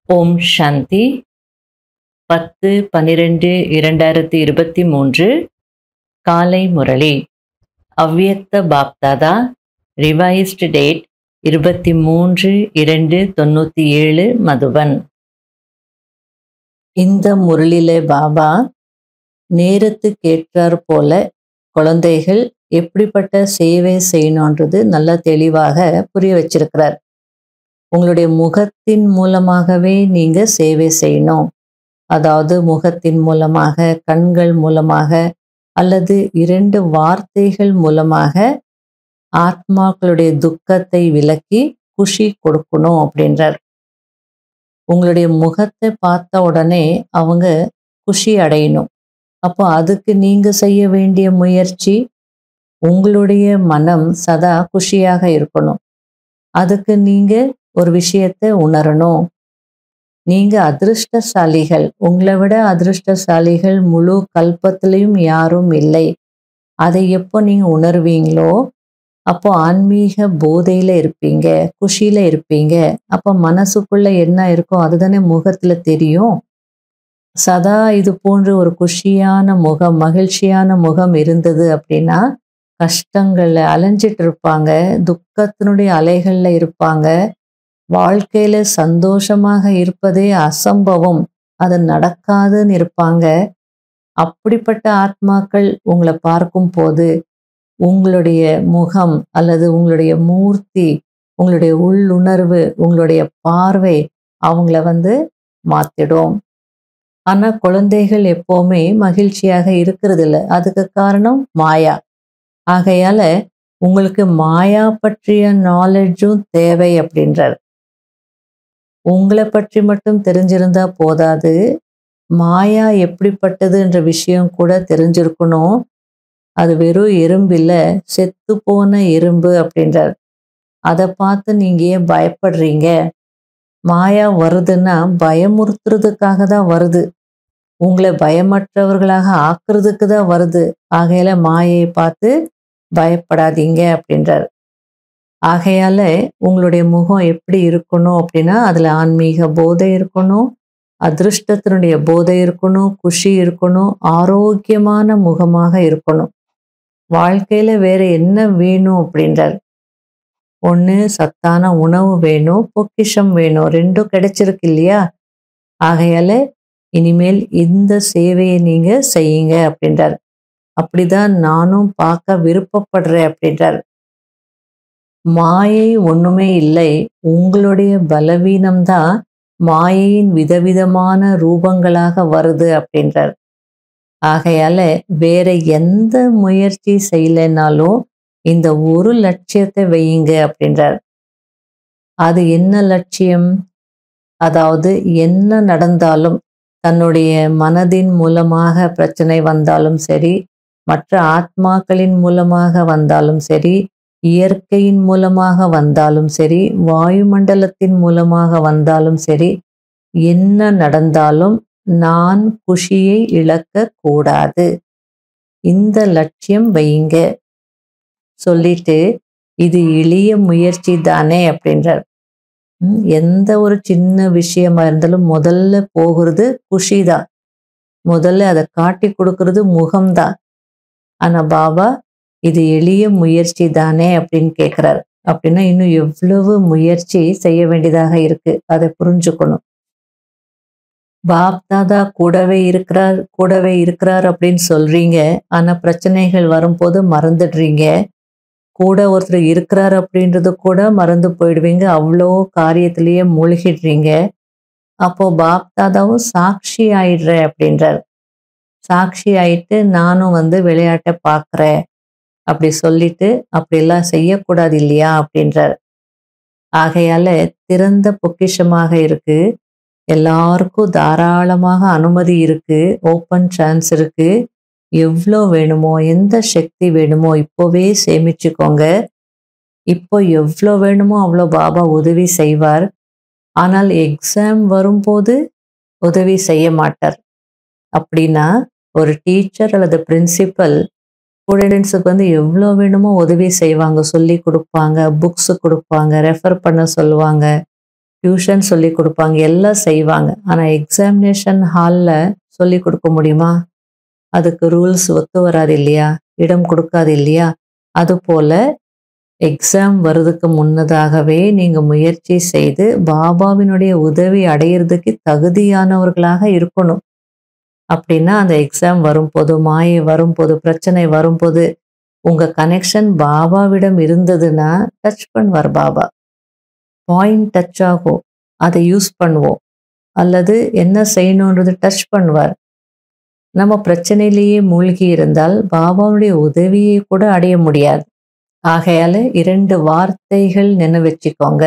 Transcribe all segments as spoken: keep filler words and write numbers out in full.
ஓம் சாந்தி. பத்து பன்னிரண்டு இரண்டாயிரத்தி இருபத்தி மூன்று காலை முரளி. அவ்வியக்த பாப்தாதா. ரிவைஸ்டு டேட் இருபத்தி மூன்று இரண்டு தொண்ணூற்றி ஏழு மதுபன். இந்த முரளிலே பாபா நேரத்துக்கேற்றாற் போல குழந்தைகள் எப்படிப்பட்ட சேவை செய்யணுன்றது நல்லா தெளிவாக புரிய வச்சிருக்கிறார். உங்களுடைய முகத்தின் மூலமாகவே நீங்க சேவை செய்யணும். அதாவது முகத்தின் மூலமாக, கண்கள் மூலமாக அல்லது இரண்டு வார்த்தைகள் மூலமாக ஆத்மாக்களுடைய துக்கத்தை விலக்கி குஷி கொடுக்கணும் அப்படின்றார். உங்களுடைய முகத்தை பார்த்த உடனே அவங்க குஷி அடையணும். அப்போ அதுக்கு நீங்க செய்ய வேண்டிய முயற்சி, உங்களுடைய மனம் சதா குஷியாக இருக்கணும். அதுக்கு நீங்க ஒரு விஷயத்தை உணரணும். நீங்க அதிர்ஷ்டசாலிகள். உங்களை விட அதிர்ஷ்டசாலிகள் முழு கல்பத்திலையும் யாரும் இல்லை. அதை எப்போ நீங்க உணர்வீங்களோ அப்போ ஆன்மீக போதையில இருப்பீங்க, குஷியில இருப்பீங்க. அப்போ மனசுக்குள்ள என்ன இருக்கோ அதுதானே முகத்துல தெரியும். சதா இது போன்ற ஒரு குஷியான முகம், மகிழ்ச்சியான முகம் இருந்தது அப்படின்னா கஷ்டங்கள்ல அலைஞ்சிட்டு இருப்பாங்க, துக்கத்தினுடைய அலைகள்ல இருப்பாங்க. வாழ்க்கையில சந்தோஷமாக இருப்பதே அசம்பவம், அது நடக்காதுன்னு இருப்பாங்க. அப்படிப்பட்ட ஆத்மாக்கள் உங்களை பார்க்கும் போது உங்களுடைய முகம் அல்லது உங்களுடைய மூர்த்தி, உங்களுடைய உள்ளுணர்வு, உங்களுடைய பார்வை அவங்கள வந்து மாத்திடும். ஆனா குழந்தைகள் எப்பவுமே மகிழ்ச்சியாக இருக்கிறது இல்லை. அதுக்கு காரணம் மாயா. ஆகையால உங்களுக்கு மாயா பற்றிய நாலேஜும் தேவை அப்படின்றார். உங்களை பற்றி மட்டும் தெரிஞ்சிருந்தா போதாது, மாயா எப்படிப்பட்டது என்ற விஷயம் கூட தெரிஞ்சிருக்கணும். அது வெறும் எறும்பு இல்லை, செத்து போன எறும்பு அப்படின்றார். அதை பார்த்து நீங்க ஏன் பயப்படுறீங்க? மாயா வருதுன்னா பயமுறுத்துறதுக்காக தான் வருது, உங்களை பயமற்றவர்களாக ஆக்குறதுக்கு தான் வருது. ஆகையால மாயை பார்த்து பயப்படாதீங்க அப்படின்றார். ஆகையால உங்களுடைய முகம் எப்படி இருக்கணும் அப்படின்னா அதுல ஆன்மீக போதை இருக்கணும், அதிருஷ்டத்தினுடைய போதை இருக்கணும், குஷி இருக்கணும், ஆரோக்கியமான முகமாக இருக்கணும். வாழ்க்கையில வேற என்ன வேணும் அப்படின்றார். ஒண்ணு சத்தான உணவு வேணும், பொக்கிஷம் வேணும். ரெண்டும் கிடைச்சிருக்கு இல்லையா? ஆகையால இனிமேல் இந்த சேவையை நீங்க செய்யுங்க அப்படின்றார். அப்படிதான் நானும் பார்க்க விருப்பப்படுறேன் அப்படின்றார். மாயை ஒண்ணுமே இல்லை, உங்களுடைய பலவீனம்தான் மாயையின் விதவிதமான ரூபங்களாக வருது அப்படின்றார். ஆகையால வேற எந்த முயற்சி செய்யலைனாலும் இந்த ஒரு லட்சியத்தை வையுங்க அப்படின்றார். அது என்ன லட்சியம்? அதாவது என்ன நடந்தாலும், தன்னுடைய மனதின் மூலமாக பிரச்சனை வந்தாலும் சரி, மற்ற ஆத்மாக்களின் மூலமாக வந்தாலும் சரி, இயற்கையின் மூலமாக வந்தாலும் சரி, வாயுமண்டலத்தின் மூலமாக வந்தாலும் சரி, என்ன நடந்தாலும் நான் குஷியை இழக்க கூடாது. இந்த லட்சியம் வையுங்க சொல்லிட்டு, இது எளிய முயற்சி தானே அப்படின்றார். எந்த ஒரு சின்ன விஷயமா இருந்தாலும் முதல்ல போகிறது குஷி தான். முதல்ல அதை காட்டி கொடுக்கறது முகம்தான். ஆனா பாபா இது எளிய முயற்சி தானே அப்படின்னு கேட்கிறார். அப்படின்னா இன்னும் எவ்வளவு முயற்சி செய்ய வேண்டியதாக இருக்கு, அதை புரிஞ்சுக்கணும். பாப்தாதா கூடவே இருக்கிறார், கூடவே இருக்கிறார் அப்படின்னு சொல்றீங்க. ஆனா பிரச்சனைகள் வரும்போது மறந்துடுறீங்க. கூட ஒருத்தர் இருக்கிறார் அப்படின்றது கூட மறந்து போயிடுவீங்க. அவ்வளோ காரியத்திலேயே மூழ்கிடுறீங்க. அப்போ பாப்தாதாவும் சாட்சி ஆயிடுறேன் அப்படின்றார். சாட்சி ஆயிட்டு நானும் வந்து விளையாட்டை பார்க்குறேன் அப்படி சொல்லிட்டு அப்படிலாம் செய்யக்கூடாது இல்லையா அப்படின்றார். ஆகையால திறந்த பொக்கிஷமாக இருக்கு, எல்லாருக்கும் தாராளமாக அனுமதி இருக்கு, ஓப்பன் சான்ஸ் இருக்கு. எவ்வளோ வேணுமோ, எந்த சக்தி வேணுமோ இப்போவே சேமிச்சுக்கோங்க. இப்போ எவ்வளோ வேணுமோ அவ்வளோ பாபா உதவி செய்வார். ஆனால் எக்ஸாம் வரும்போது உதவி செய்ய மாட்டார். அப்படின்னா ஒரு டீச்சர் அல்லது பிரின்சிபல் ஸ்டூடெண்ட்ஸுக்கு வந்து எவ்வளோ வேணுமோ உதவி செய்வாங்க, சொல்லி கொடுப்பாங்க, புக்ஸு கொடுப்பாங்க, ரெஃபர் பண்ண சொல்லுவாங்க. டியூஷன் சொல்லி கொடுப்பாங்க, எல்லாம் செய்வாங்க. ஆனால் எக்ஸாமினேஷன் ஹாலில் சொல்லி கொடுக்க முடியுமா? அதுக்கு ரூல்ஸ் ஒத்து வராது இல்லையா, இடம் கொடுக்காது இல்லையா? அதுபோல் எக்ஸாம் வர்றதுக்கு முன்னதாகவே நீங்கள் முயற்சி செய்து பாபாவினுடைய உதவி அடையிறதுக்கு தகுதியானவர்களாக இருக்கணும். அப்படின்னா அந்த எக்ஸாம் வரும்போது, மாயை வரும்போது, பிரச்சனை வரும்போது உங்கள் கனெக்ஷன் பாபாவிடம் இருந்ததுன்னா டச் பண்ணுவார் பாபா. பாயிண்ட் டச் ஆகும், அதை யூஸ் பண்ணுவோம். அல்லது என்ன செய்யணுன்றது டச் பண்ணுவார். நம்ம பிரச்சனையிலேயே மூழ்கி இருந்தால் பாபாவுடைய உதவியை கூட அடைய முடியாது. ஆகையால இரண்டு வார்த்தைகள் நினைவு வச்சுக்கோங்க,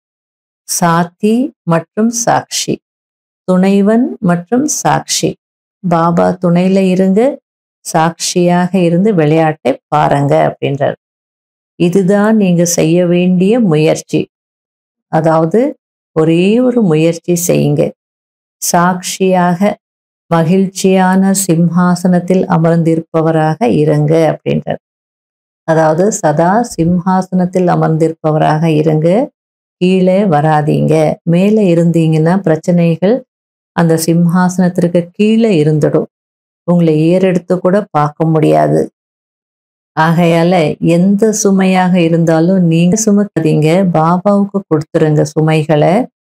சாத்தி மற்றும் சாட்சி. துணைவன் மற்றும் சாட்சி. பாபா துணையில இருங்க, சாட்சியாக இருந்து விளையாட்டை பாருங்க அப்படின்றார். இதுதான் நீங்க செய்ய வேண்டிய முயற்சி. அதாவது ஒரே ஒரு முயற்சி செய்யுங்க, சாட்சியாக மகிழ்ச்சியான சிம்ஹாசனத்தில் அமர்ந்திருப்பவராக இருங்க அப்படின்றார். அதாவது சதா சிம்ஹாசனத்தில் அமர்ந்திருப்பவராக இருங்க, கீழே வராதீங்க. மேலே இருந்தீங்கன்னா பிரச்சனைகள் அந்த சிம்ஹாசனத்திற்கு கீழே இருந்துடும், உங்களை ஏறெடுத்து கூட பார்க்க முடியாது. ஆகையால எந்த சுமையாக இருந்தாலும் நீங்க சுமக்காதீங்க, பாபாவுக்கு கொடுத்துருங்க சுமைகளை.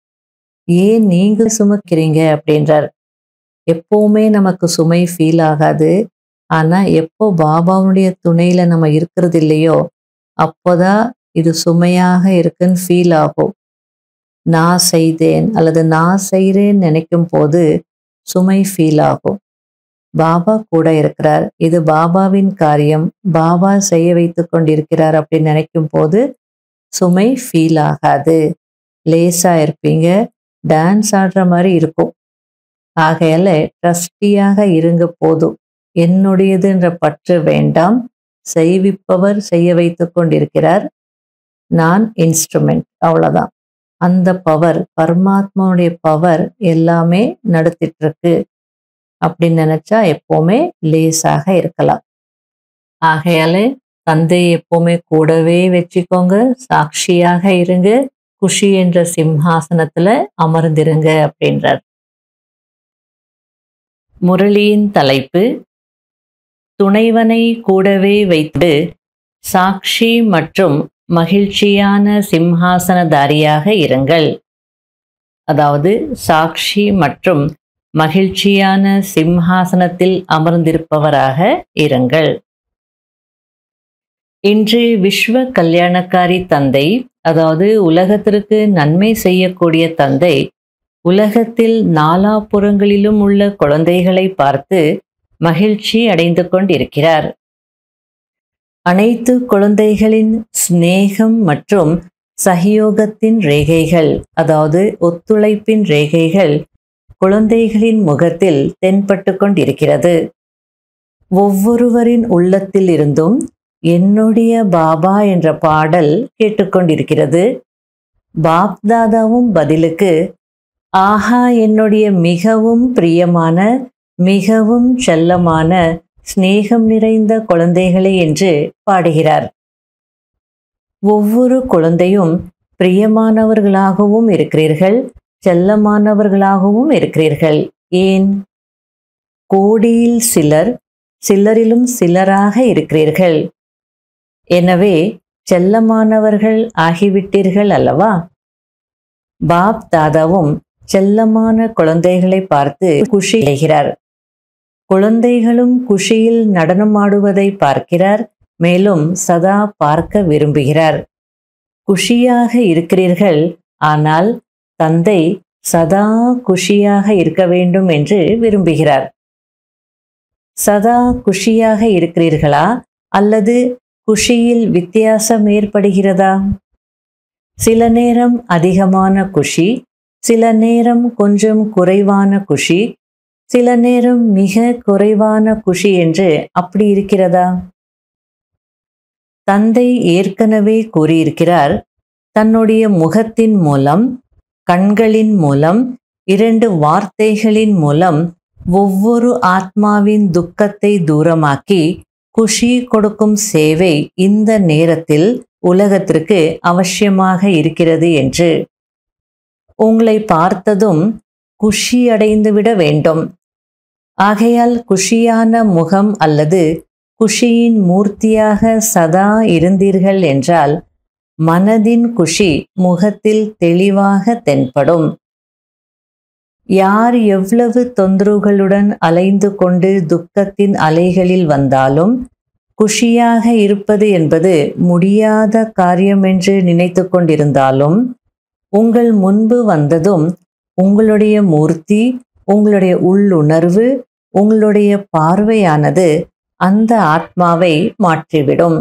ஏன் நீங்க சுமக்கிறீங்க அப்படின்றார். எப்பவுமே நமக்கு சுமை ஃபீல் ஆகாது. ஆனா எப்போ பாபாவுடைய துணையில நம்ம இருக்கிறது இல்லையோ அப்போதான் இது சுமையாக இருக்குன்னு ஃபீல் ஆகும். நான் செய்தேன் அல்லது நான் செய்கிறேன்னு நினைக்கும் போது சுமை ஃபீல் ஆகும். பாபா கூட இருக்கிறார், இது பாபாவின் காரியம், பாபா செய்ய வைத்து கொண்டிருக்கிறார் அப்படின்னு நினைக்கும் போது சுமை ஃபீல் ஆகாது. லேசா இருப்பீங்க, டான்ஸ் ஆடுற மாதிரி இருக்கும். ஆகையால ட்ரஸ்டியாக இருங்க போதும். என்னுடையதுன்ற பற்று வேண்டாம், செய்விப்பவர் செய்ய வைத்து கொண்டிருக்கிறார், நான் இன்ஸ்ட்ருமெண்ட், அவ்வளோதான். அந்த பவர், பரமாத்மாவுடைய பவர் எல்லாமே நடத்திட்டு இருக்கு அப்படின்னு நினைச்சா எப்பவுமே லேசாக இருக்கலாம். ஆகையால தந்தையை எப்பவுமே கூடவே வச்சுக்கோங்க, சாட்சியாக இருங்க, குஷி என்ற சிம்ஹாசனத்துல அமர்ந்திருங்க அப்படின்றார். முரளியின் தலைப்பு, துணைவனை கூடவே வைத்து சாட்சி மற்றும் மகிழ்ச்சியான சிம்ஹாசனதாரியாக இருங்கள். அதாவது சாட்சி மற்றும் மகிழ்ச்சியான சிம்ஹாசனத்தில் அமர்ந்திருப்பவராக இருங்கள். இன்று விஸ்வ கல்யாணக்காரி தந்தை, அதாவது உலகத்திற்கு நன்மை செய்யக்கூடிய தந்தை, உலகத்தில் நாலாபுறங்களிலும் உள்ள குழந்தைகளை பார்த்து மகிழ்ச்சி அடைந்து கொண்டிருக்கிறார். அனைத்து குழந்தைகளின் சிநேகம் மற்றும் சகயோகத்தின் ரேகைகள், அதாவது ஒத்துழைப்பின் ரேகைகள் குழந்தைகளின் முகத்தில் தென்பட்டு கொண்டிருக்கிறது. ஒவ்வொருவரின் உள்ளத்தில் இருந்தும் என்னுடைய பாபா என்ற பாடல் கேட்டுக்கொண்டிருக்கிறது. பாப்தாதாவும் பதிலுக்கு ஆஹா என்னுடைய மிகவும் பிரியமான மிகவும் செல்லமான சிநேகம் நிறைந்த குழந்தைகளே என்று பாடுகிறார். ஒவ்வொரு குழந்தையும் பிரியமானவர்களாகவும் இருக்கிறீர்கள், செல்லமானவர்களாகவும் இருக்கிறீர்கள். ஏன்? கோடியில் சிலர், சிலரிலும் சிலராக இருக்கிறீர்கள். எனவே செல்லமானவர்கள் ஆகிவிட்டீர்கள் அல்லவா? பாப் தாதாவும் செல்லமான குழந்தைகளை பார்த்து குஷி அடைகிறார். குழந்தைகளும் குஷியில் நடனமாடுவதை பார்க்கிறார், மேலும் சதா பார்க்க விரும்புகிறார். குஷியாக இருக்கிறீர்கள், ஆனால் தந்தை சதா குஷியாக இருக்க வேண்டும் என்று விரும்புகிறார். சதா குஷியாக இருக்கிறீர்களா அல்லது குஷியில் வித்தியாசம் ஏற்படுகிறதா? சில நேரம் அதிகமான குஷி, சில நேரம் கொஞ்சம் குறைவான குஷி, சில நேரம் மிக குறைவான குஷி என்று அப்படி இருக்கிறதா? தந்தை ஏற்கனவே கூறியிருக்கிறார், தன்னுடைய முகத்தின் மூலம், கண்களின் மூலம், இரண்டு வார்த்தைகளின் மூலம் ஒவ்வொரு ஆத்மாவின் துக்கத்தை தூரமாக்கி குஷி கொடுக்கும் சேவை இந்த நேரத்தில் உலகத்திற்கு அவசியமாக இருக்கிறது என்று. உங்களை பார்த்ததும் குஷி அடைந்து விட வேண்டும். ஆகையால் குஷியான முகம் அல்லது குஷியின் மூர்த்தியாக சதா இருந்தீர்கள் என்றால் மனதின் குஷி முகத்தில் தெளிவாக தென்படும். யார் எவ்வளவு தொந்தரவுகளுடன் அலைந்து கொண்டு துக்கத்தின் அலைகளில் வந்தாலும் குஷியாக இருப்பது என்பது முடியாத காரியம் என்று நினைத்து கொண்டிருந்தாலும் உங்கள் முன்பு வந்ததும் உங்களுடைய மூர்த்தி, உங்களுடைய உள்ளுணர்வு, உங்களுடைய பார்வையானது அந்த ஆத்மாவை மாற்றிவிடும்.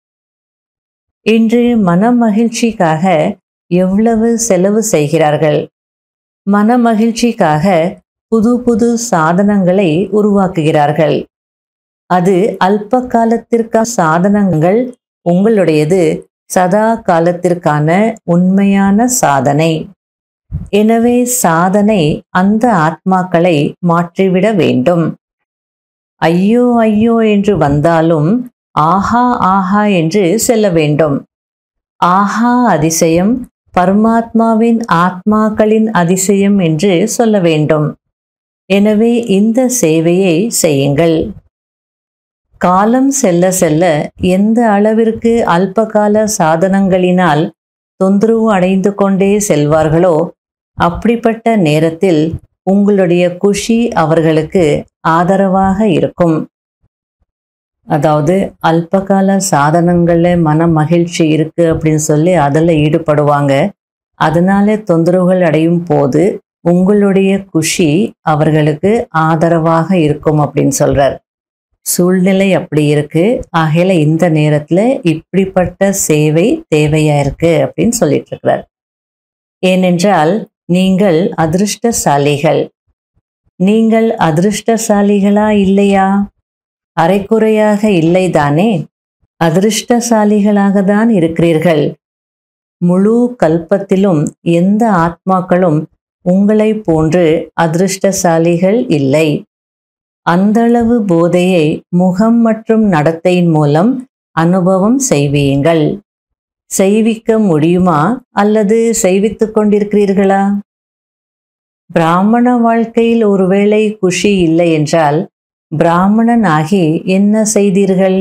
இன்று மன மகிழ்ச்சிக்காக எவ்வளவு செலவு செய்கிறார்கள். மன மகிழ்ச்சிக்காக புது புது சாதனங்களை உருவாக்குகிறார்கள். அது அல்ப காலத்திற்கான சாதனங்கள், உங்களுடையது சதா காலத்திற்கான உண்மையான சாதனை. எனவே சாதனை அந்த ஆத்மாக்களை மாற்றிவிட வேண்டும். ஐயோ ஐயோ என்று வந்தாலும் ஆஹா ஆஹா என்று செல்ல வேண்டும். ஆஹா அதிசயம், பரமாத்மாவின் ஆத்மாக்களின் அதிசயம் என்று சொல்ல வேண்டும். எனவே இந்த சேவையை செய்யுங்கள். காலம் செல்ல செல்ல எந்த அளவிற்கு அல்பகால சாதனங்களினால் தொந்தரவு அடைந்து கொண்டே செல்வார்களோ அப்படிப்பட்ட நேரத்தில் உங்களுடைய குஷி அவர்களுக்கு ஆதரவாக இருக்கும். அதாவது அல்பகால சாதனங்களில் மன மகிழ்ச்சி இருக்கு அப்படின்னு சொல்லி அதில் ஈடுபடுவாங்க. அதனால தொந்தரவுகள் அடையும் போது உங்களுடைய குஷி அவர்களுக்கு ஆதரவாக இருக்கும் அப்படின்னு சொல்றார். சூழ்நிலை அப்படி இருக்கு. ஆகையில இந்த நேரத்துல இப்படிப்பட்ட சேவை தேவையா இருக்கு அப்படின்னு சொல்லிட்டு இருக்கிறார். ஏனென்றால் நீங்கள் அதிருஷ்டசாலிகள். நீங்கள் அதிருஷ்டசாலிகளா இல்லையா? அரைக்குறையாக இல்லைதானே? அதிருஷ்டசாலிகளாக தான் இருக்கிறீர்கள். முழு கல்பத்திலும் எந்த ஆத்மாக்களும் உங்களை போன்று அதிருஷ்டசாலிகள் இல்லை. அந்தளவு போதையை முகம் மற்றும் நடத்தையின் மூலம் அனுபவம் செய்வீங்கள். செய்விக்க முடியுமா அல்லது செய்வித்துக் கொண்டிருக்கிறீர்களா? பிராமண வாழ்க்கையில் ஒருவேளை குஷி இல்லை என்றால் பிராமணன் ஆகி என்ன செய்தீர்கள்?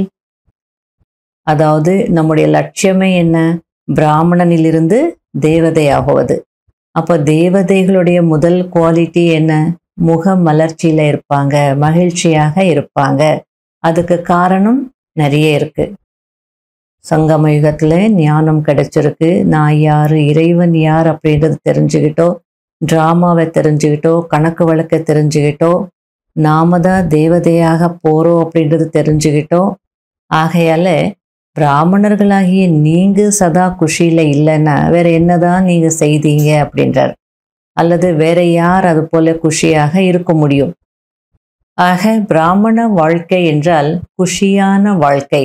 அதாவது நம்முடைய லட்சியமே என்ன? பிராமணனிலிருந்து தேவதையாகுவது. அப்போ தேவதைகளுடைய முதல் குவாலிட்டி என்ன? முக மலர்ச்சியில இருப்பாங்க, மகிழ்ச்சியாக இருப்பாங்க. அதுக்கு காரணம் நிறைய இருக்கு. சங்கம யுகத்துல ஞானம் கிடைச்சிருக்கு. நான் யாரு, இறைவன் யார் அப்படின்றது தெரிஞ்சுக்கிட்டோ, டிராமாவை தெரிஞ்சுக்கிட்டோ, கணக்கு வழக்கை தெரிஞ்சுக்கிட்டோ, நாம தான் தேவதையாக போறோம் அப்படின்றது தெரிஞ்சுக்கிட்டோ. ஆகையால பிராமணர்களாகிய நீங்க சதா குஷியில இல்லைன்னா வேற என்னதான் நீங்க செய்தீங்க அப்படின்றார். அல்லது வேற யார் அது போல குஷியாக இருக்க முடியும்? ஆக பிராமண வாழ்க்கை என்றால் குஷியான வாழ்க்கை.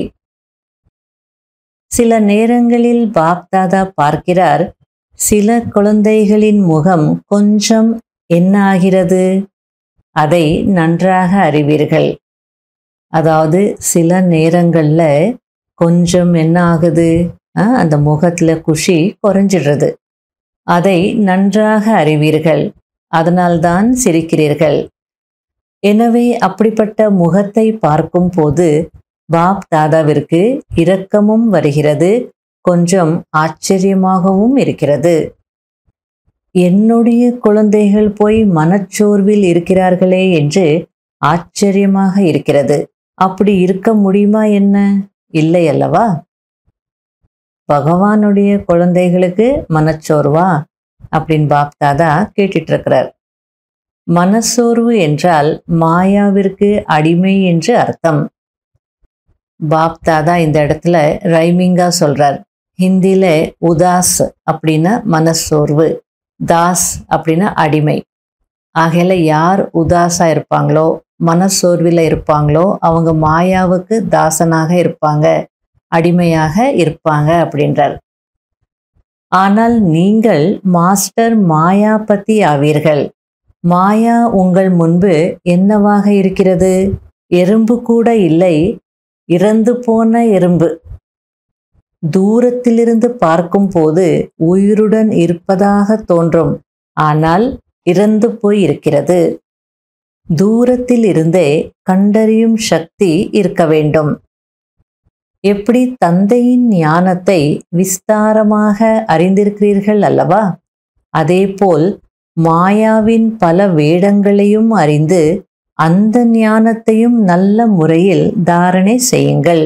சில நேரங்களில் பாப்தாதா பார்க்கிறார், சில குழந்தைகளின் முகம் கொஞ்சம் என்ன ஆகிறது? அதை நன்றாக அறிவீர்கள். அதாவது சில நேரங்கள்ல கொஞ்சம் என்ன ஆகுது? அந்த முகத்துல குஷி குறைஞ்சிடுறது. அதை நன்றாக அறிவீர்கள். அதனால்தான் சிரிக்கிறீர்கள். எனவே அப்படிப்பட்ட முகத்தை பார்க்கும் போது பாப் தாதாவிற்கு இரக்கமும் வருகிறது, கொஞ்சம் ஆச்சரியமாகவும் இருக்கிறது. என்னுடைய குழந்தைகள் போய் மனச்சோர்வில் இருக்கிறார்களே என்று ஆச்சரியமாக இருக்கிறது. அப்படி இருக்க முடியுமா என்ன? இல்லை அல்லவா? பகவானுடைய குழந்தைகளுக்கு மனச்சோர்வா அப்படின்னு பாப் தாதா கேட்டுட்டு இருக்கிறார். மனசோர்வு என்றால் மாயாவிற்கு அடிமை என்று அர்த்தம். பாப் தாதா இந்த இடத்துல ரைமிங்கா சொல்றார். ஹிந்தியில உதாஸ் அப்படின்னா மனசோர்வு, தாஸ் அப்படின்னா அடிமை. ஆகையில யார் உதாசா இருப்பாங்களோ, மனசோர்வில் இருப்பாங்களோ அவங்க மாயாவுக்கு தாசனாக இருப்பாங்க, அடிமையாக இருப்பாங்க அப்படின்றார். ஆனால் நீங்கள் மாஸ்டர் மாயாபதி ஆவீர்கள். மாயா உங்கள் முன்பு என்னவாக இருக்கிறது? எறும்பு கூட இல்லை, இறந்து போன எறும்பு. தூரத்திலிருந்து பார்க்கும் போது உயிருடன் இருப்பதாக தோன்றும், ஆனால் இறந்து போய் இருக்கிறது. தூரத்தில் இருந்தே கண்டறியும் சக்தி இருக்க வேண்டும். எப்படி தந்தையின் ஞானத்தை விஸ்தாரமாக அறிந்திருக்கிறீர்கள் அல்லவா? அதேபோல் மாயாவின் பல வேடங்களையும் அறிந்து அந்த ஞானத்தையும் நல்ல முறையில் தாரணை செய்யுங்கள்.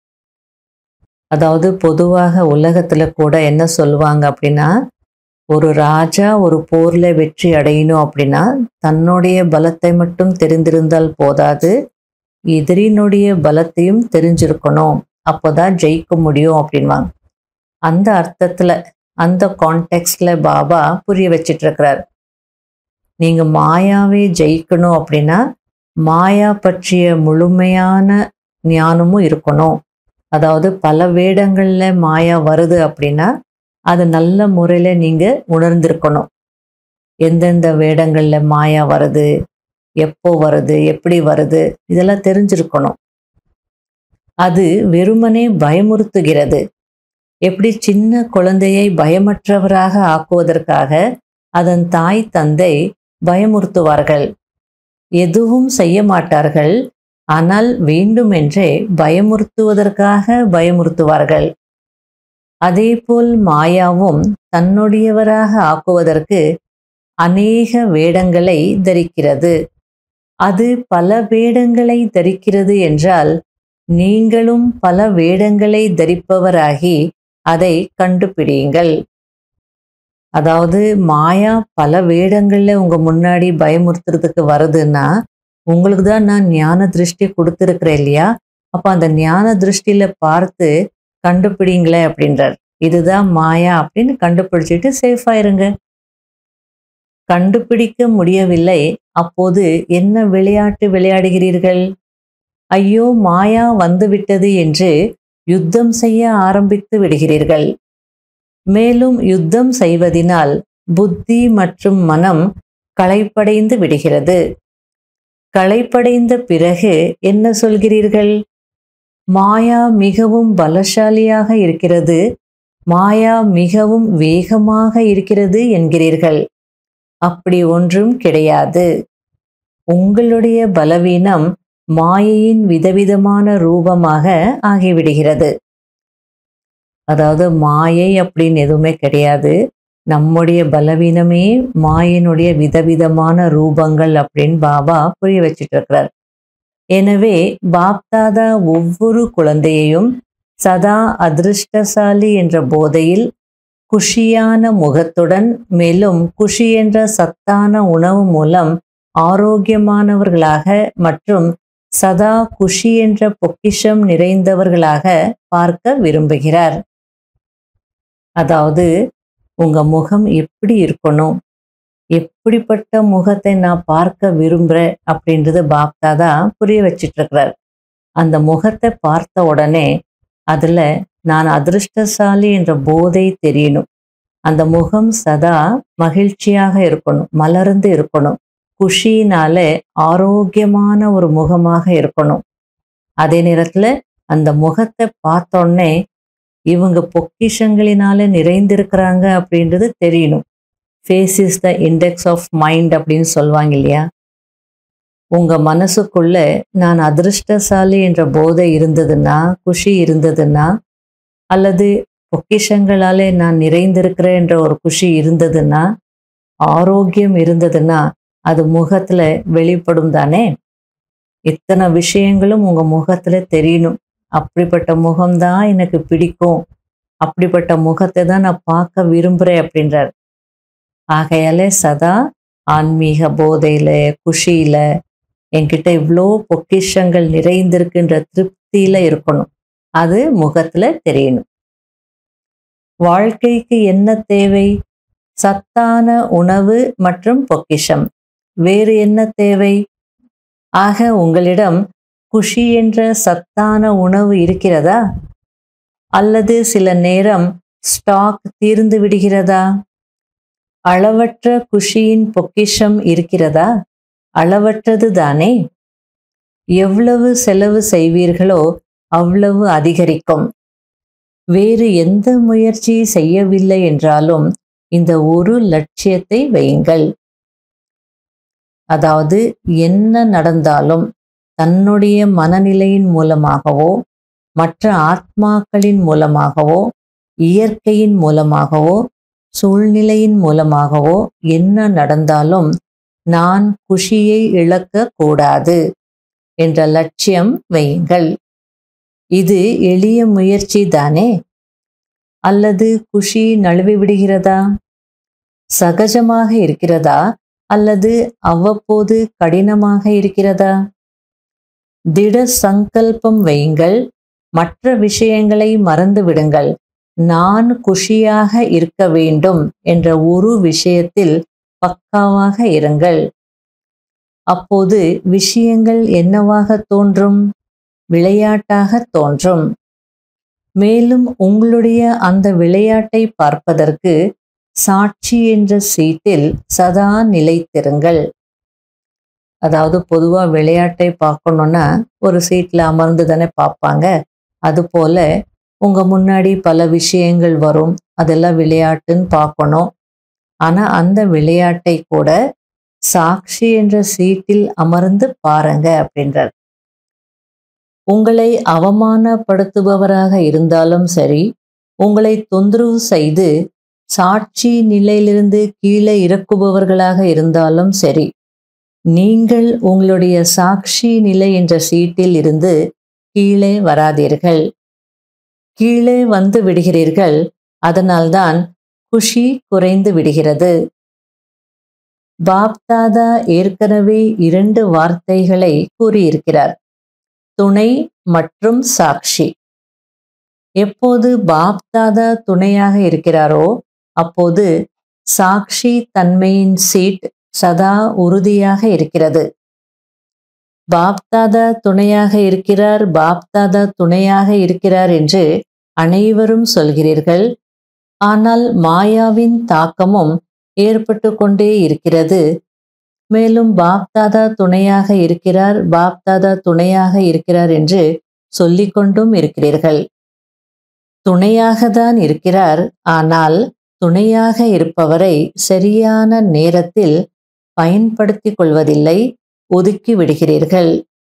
அதாவது பொதுவாக உலகத்துல கூட என்ன சொல்லுவாங்க அப்படின்னா, ஒரு ராஜா ஒரு போர்ல வெற்றி அடையணும் அப்படின்னா தன்னுடைய பலத்தை மட்டும் தெரிந்திருந்தால் போதாது, எதிரினுடைய பலத்தையும் தெரிஞ்சிருக்கணும், அப்போதான் ஜெயிக்க முடியும் அப்படின்வாங்க. அந்த அர்த்தத்துல அந்த கான்டெக்ட்ல பாபா புரிய வச்சிட்டு இருக்கிறார். நீங்க மாயாவே ஜெயிக்கணும் அப்படின்னா மாயா பற்றிய முழுமையான ஞானமும் இருக்கணும். அதாவது பல வேடங்கள்ல மாயா வருது அப்படின்னா அது நல்ல முறையில நீங்க உணர்ந்திருக்கணும். எந்தெந்த வேடங்கள்ல மாயா வருது, எப்போ வருது, எப்படி வருது, இதெல்லாம் தெரிஞ்சிருக்கணும். அது வெறுமனே பயமுறுத்துகிறது. எப்படி சின்ன குழந்தையை பயமற்றவராக ஆக்குவதற்காக அதன் தாய் தந்தை பயமுறுத்துவார்கள். எதுவும் செய்ய மாட்டார்கள், ஆனால் வேண்டுமென்றே பயமுறுத்துவதற்காக பயமுறுத்துவார்கள். அதேபோல் மாயாவும் தன்னுடையவராக ஆக்குவதற்கு அநேக வேடங்களை தரிக்கிறது. அது பல வேடங்களை தரிக்கிறது என்றால் நீங்களும் பல வேடங்களை தரிப்பவராகி அதை கண்டுபிடியுங்கள். அதாவது மாயா பல வேடங்கள்ல உங்க முன்னாடி பயமுறுத்துறதுக்கு வருதுன்னா உங்களுக்கு தான் நான் ஞான திருஷ்டி கொடுத்துருக்கிறேன் இல்லையா? அப்ப அந்த ஞான திருஷ்டியில பார்த்து கண்டுபிடிங்களேன் அப்படின்றார். இதுதான் மாயா அப்படின்னு கண்டுபிடிச்சிட்டு சேஃபா இருங்க. கண்டுபிடிக்க முடியவில்லை, அப்போது என்ன விளையாட்டு விளையாடுகிறீர்கள்? ஐயோ மாயா வந்துவிட்டது என்று யுத்தம் செய்ய ஆரம்பித்து விடுகிறீர்கள். மேலும் யுத்தம் செய்வதினால் புத்தி மற்றும் மனம் களைப்படைந்து விடுகிறது. களைப்படைந்த பிறகு என்ன சொல்கிறீர்கள்? மாயா மிகவும் பலசாலியாக இருக்கிறது, மாயா மிகவும் வேகமாக இருக்கிறது என்கிறீர்கள். அப்படி ஒன்றும் கிடையாது. உங்களுடைய பலவீனம் மாயையின் விதவிதமான ரூபமாக ஆகிவிடுகிறது. அதாவது மாயை அப்படின்னு எதுவுமே கிடையாது, நம்முடைய பலவீனமே மாயினுடைய விதவிதமான ரூபங்கள் அப்படின்னு பாபா புரிய வச்சிட்டு இருக்கிறார். எனவே பாப்தாதா ஒவ்வொரு குழந்தையையும் சதா அதிருஷ்டசாலி என்ற போதையில் குஷியான முகத்துடன், மேலும் குஷி என்ற சத்தான உணவு மூலம் ஆரோக்கியமானவர்களாக மற்றும் சதா குஷி என்ற பொக்கிஷம் நிறைந்தவர்களாக பார்க்க விரும்புகிறார். அதாவது உங்க முகம் எப்படி இருக்கணும், எப்படிப்பட்ட முகத்தை நான் பார்க்க விரும்புறேன் அப்படின்றது பாப்தாதா புரிய வச்சிட்டு இருக்கிறார். அந்த முகத்தை பார்த்த உடனே அதுல நான் அதிருஷ்டசாலி என்ற போதை தெரியணும். அந்த முகம் சதா மகிழ்ச்சியாக இருக்கணும், மலர்ந்து இருக்கணும், குஷியினால ஆரோக்கியமான ஒரு முகமாக இருக்கணும். அதே நேரத்துல அந்த முகத்தை பார்த்தோன்னே இவங்க பொக்கிஷங்களினால நிறைந்திருக்கிறாங்க அப்படின்றது தெரியணும். Face is the index of mind அப்படின்னு சொல்லுவாங்க இல்லையா? உங்க மனசுக்குள்ள நான் அதிருஷ்டசாலி என்ற போதை இருந்ததுன்னா, குஷி இருந்ததுன்னா, அல்லது பொக்கிஷங்களாலே நான் நிறைந்திருக்கிறேன் என்ற ஒரு குஷி இருந்ததுன்னா, ஆரோக்கியம் இருந்ததுன்னா அது முகத்துல வெளிப்படும் தானே. இத்தனை விஷயங்களும் உங்க முகத்துல தெரியணும். அப்படிப்பட்ட முகம்தான் எனக்கு பிடிக்கும், அப்படிப்பட்ட முகத்தை தான் நான் பார்க்க விரும்புறேன் அப்படின்றார். ஆகையாலே சதா ஆன்மீக போதையில, குஷியில, என்கிட்ட இவ்வளோ பொக்கிஷங்கள் நிறைந்திருக்குன்ற திருப்தியில இருக்கணும். அது முகத்துல தெரியணும். வாழ்க்கைக்கு என்ன தேவை? சத்தான உணவு மற்றும் பொக்கிஷம். வேறு என்ன தேவை? ஆக உங்களிடம் குஷி என்ற சத்தான உணவு இருக்கிறதா? அல்லது சில நேரம் ஸ்டாக் தீர்ந்து விடுகிறதா? அளவற்ற குஷியின் பொக்கிஷம் இருக்கிறதா? அளவற்றது தானே. எவ்வளவு செலவு செய்வீர்களோ அவ்வளவு அதிகரிக்கும். வேறு எந்த முயற்சி செய்யவில்லை என்றாலும் இந்த ஒரு லட்சியத்தை வையுங்கள். அதாவது என்ன நடந்தாலும் தன்னுடைய மனநிலையின் மூலமாகவோ, மற்ற ஆத்மாக்களின் மூலமாகவோ, இயற்கையின் மூலமாகவோ, சூழ்நிலையின் மூலமாகவோ என்ன நடந்தாலும் நான் குஷியை இழக்க கூடாது என்ற லட்சியம் வையுங்கள். இது எளிய முயற்சி தானே? அல்லது குஷி நழுவி விடுகிறதா? சகஜமாக இருக்கிறதா அல்லது அவ்வப்போது கடினமாக இருக்கிறதா? திட சங்கல்பம் வையுங்கள். மற்ற விஷயங்களை மறந்து விடுங்கள். நான் குஷியாக இருக்க வேண்டும் என்ற ஒரு விஷயத்தில் பக்காவாக இருங்கள். அப்போது விஷயங்கள் என்னவாக தோன்றும்? விளையாட்டாக தோன்றும். மேலும் உங்களுடைய அந்த விளையாட்டை பார்ப்பதற்கு சாட்சி என்ற சீட்டில் சதா நிலைத்திருங்கள். அதாவது பொதுவா விளையாட்டை பார்க்கணும்னா ஒரு சீட்ல அமர்ந்து தானே பார்ப்பாங்க. அதுபோல உங்க முன்னாடி பல விஷயங்கள் வரும், அதெல்லாம் விளையாட்டுன்னு பார்க்கணும். ஆனா அந்த விளையாட்டை கூட சாட்சி என்ற சீட்டில் அமர்ந்து பாருங்க அப்படின்றார். உங்களை அவமானப்படுத்துபவராக இருந்தாலும் சரி, உங்களை தொந்தரவு செய்து சாட்சி நிலையிலிருந்து கீழே இறக்குபவர்களாக இருந்தாலும் சரி, நீங்கள் உங்களுடைய சாட்சி நிலை என்ற சீட்டில் இருந்து கீழே வராதீர்கள். கீழே வந்து விடுகிறீர்கள். அதனால்தான் குஷி குறைந்து விடுகிறது. பாப்தாதா ஏற்கனவே இரண்டு வார்த்தைகளை கூறியிருக்கிறார், துணை மற்றும் சாட்சி. எப்போது பாப்தாதா துணையாக இருக்கிறாரோ அப்போது சாட்சி தன்மையின் சீட் சதா உறுதியாக இருக்கிறது. பாப்தாதா துணையாக இருக்கிறார், பாப்தாதா துணையாக இருக்கிறார் என்று அனைவரும் சொல்கிறீர்கள். ஆனால் மாயாவின் தாக்கமும் ஏற்பட்டு கொண்டே இருக்கிறது. மேலும் பாப்தாதா துணையாக இருக்கிறார், பாப்தாதா துணையாக இருக்கிறார் என்று சொல்லிக்கொண்டும் இருக்கிறீர்கள். துணையாக தான் இருக்கிறார், ஆனால் துணையாக இருப்பவரை சரியான நேரத்தில் பயன்படுத்திக் கொள்வதில்லை, ஒதுக்கி விடுகிறீர்கள்.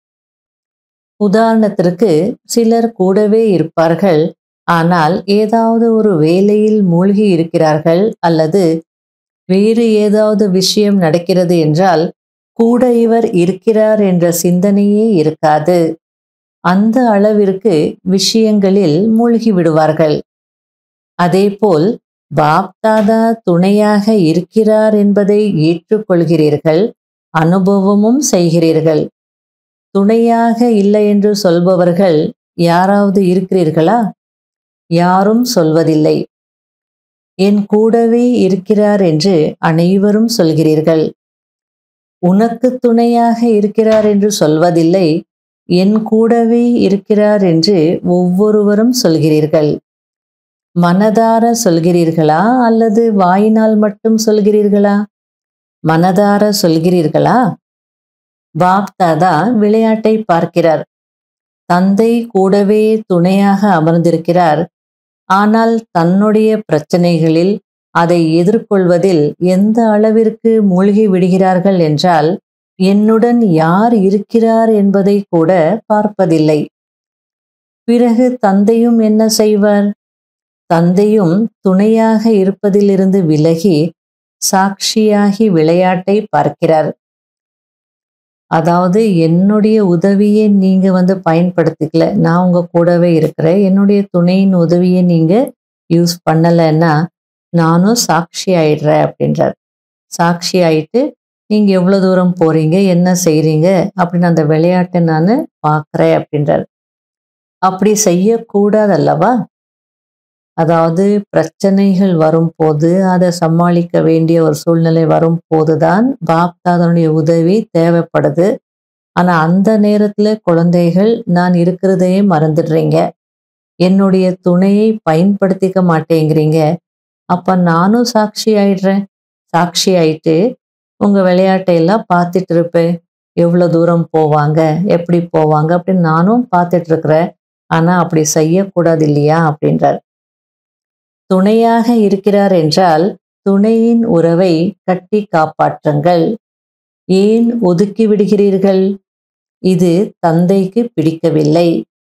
உதாரணத்திற்கு சிலர் கூடவே இருப்பார்கள், ஆனால் ஏதாவது ஒரு வேலையில் மூழ்கி இருக்கிறார்கள் அல்லது வேறு ஏதாவது விஷயம் நடக்கிறது என்றால் கூட இவர் இருக்கிறார் என்ற சிந்தனையே இருக்காது. அந்த அளவிற்கு விஷயங்களில் மூழ்கி விடுவார்கள். அதேபோல் பாப்தாதா துணையாக இருக்கிறார் என்பதை ஏற்றுக்கொள்கிறீர்கள், அனுபவமும் செய்கிறீர்கள். துணையாக இல்லை என்று சொல்பவர்கள் யாராவது இருக்கிறீர்களா? யாரும் சொல்வதில்லை. என் கூடவே இருக்கிறார் என்று அனைவரும் சொல்கிறீர்கள். உனக்கு துணையாக இருக்கிறார் என்று சொல்வதில்லை, என் கூடவே இருக்கிறார் என்று ஒவ்வொருவரும் சொல்கிறீர்கள். மனதார சொல்கிறீர்களா அல்லது வாயினால் மட்டும் சொல்கிறீர்களா? மனதார சொல்கிறீர்களா? பாப்தாதா விளையாட்டை பார்க்கிறார். தந்தை கூடவே துணையாக அமர்ந்திருக்கிறார். ஆனால் தன்னுடைய பிரச்சனைகளில் அதை எதிர்கொள்வதில் எந்த அளவிற்கு மூழ்கி விடுகிறார்கள் என்றால் என்னுடன் யார் இருக்கிறார் என்பதை கூட பார்ப்பதில்லை. பிறகு தந்தையும் என்ன செய்வார்? தந்தையும் துணையாக இருப்பதிலிருந்து விலகி சாட்சியாகி விளையாட்டை பார்க்கிறார். அதாவது என்னுடைய உதவியை நீங்க வந்து பயன்படுத்திக்கல, நான் உங்க கூடவே இருக்கிறேன், என்னுடைய துணையின் உதவியை நீங்க யூஸ் பண்ணலைன்னா நானும் சாட்சி ஆயிடுறேன் அப்படின்றார். சாட்சி ஆயிட்டு நீங்க எவ்வளவு தூரம் போறீங்க, என்ன செய்றீங்க அப்படின்னு அந்த விளையாட்டை நான் பார்க்கிறேன் அப்படின்றார். அப்படி செய்யக்கூடாது அல்லவா? அதாவது பிரச்சனைகள் வரும்போது அதை சமாளிக்க வேண்டிய ஒரு சூழ்நிலை வரும் போதுதான் பாப்தாதனுடைய உதவி தேவைப்படுது. ஆனா அந்த நேரத்துல குழந்தைகள் நான் இருக்கிறதையே மறந்துடுறீங்க, என்னுடைய துணையை பயன்படுத்திக்க மாட்டேங்கிறீங்க. அப்ப நானும் சாட்சி ஆயிடுறேன். சாட்சி ஆயிட்டு உங்க விளையாட்டையெல்லாம் பார்த்துட்டு இருப்பேன். எவ்வளவு தூரம் போவாங்க, எப்படி போவாங்க அப்படின்னு நானும் பார்த்துட்டு இருக்கிறேன். ஆனா அப்படி செய்யக்கூடாது இல்லையா அப்படின்றார். துணையாக இருக்கிறார் என்றால் துணையின் உறவை கட்டி காப்பாற்றுங்கள். ஏன் ஒதுக்கி விடுகிறீர்கள்? இது தந்தைக்கு பிடிக்கவில்லை.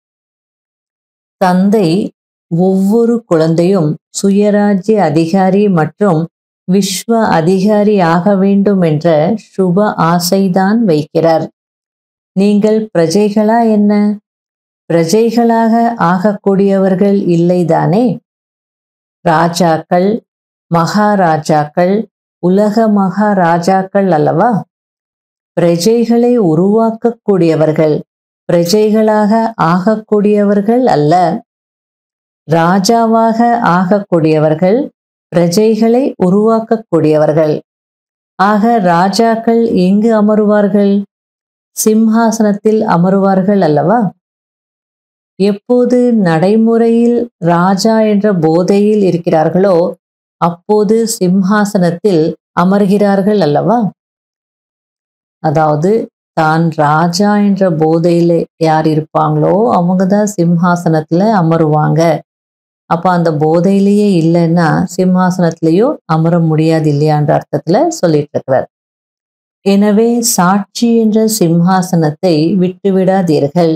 தந்தை ஒவ்வொரு குழந்தையும் சுயராஜ்ய அதிகாரி மற்றும் விஸ்வ அதிகாரி ஆக வேண்டும் என்ற சுப ஆசைதான் வைக்கிறார். நீங்கள் பிரஜைகளா என்ன? பிரஜைகளாக ஆகக்கூடியவர்கள் இல்லைதானே? ராஜாக்கள், மகாராஜாக்கள், உலக மகாராஜாக்கள் அல்லவா? பிரஜைகளை உருவாக்கக்கூடியவர்கள், பிரஜைகளாக ஆகக்கூடியவர்கள் அல்ல. ராஜாவாக ஆகக்கூடியவர்கள், பிரஜைகளை உருவாக்கக்கூடியவர்கள். ஆக ராஜாக்கள் எங்கு அமருவார்கள்? சிம்ஹாசனத்தில் அமருவார்கள் அல்லவா? எப்போது நடைமுறையில் ராஜா என்ற போதையில் இருக்கிறார்களோ அப்போது சிம்ஹாசனத்தில் அமர்கிறார்கள் அல்லவா? அதாவது தான் ராஜா என்ற போதையில யார் இருப்பாங்களோ அவங்க தான் சிம்ஹாசனத்துல அமருவாங்க. அப்ப அந்த போதையிலேயே இல்லைன்னா சிம்ஹாசனத்திலேயோ அமர முடியாது இல்லையான்ற அர்த்தத்துல சொல்லிட்டு இருக்கிறார். எனவே சாட்சி என்ற சிம்ஹாசனத்தை விட்டுவிடாதீர்கள்.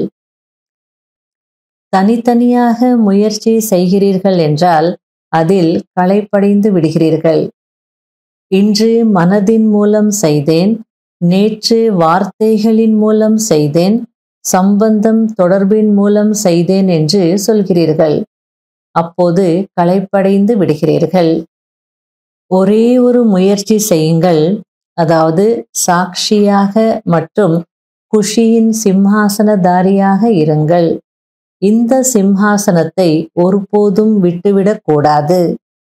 தனித்தனியாக முயற்சி செய்கிறீர்கள் என்றால் அதில் களைப்படைந்து விடுகிறீர்கள். இன்று மனதின் மூலம் செய்தேன், நேற்று வார்த்தைகளின் மூலம் செய்தேன், சம்பந்தம் தொடர்பின் மூலம் செய்தேன் என்று சொல்கிறீர்கள். அப்போது களைப்படைந்து விடுகிறீர்கள். ஒரே ஒரு முயற்சி செய்யுங்கள். அதாவது சாட்சியாக மற்றும் குஷியின் சிம்ஹாசனதாரியாக இருங்கள். இந்த சிம்ஹாசனத்தை ஒருபோதும் விட்டுவிடக் கூடாது.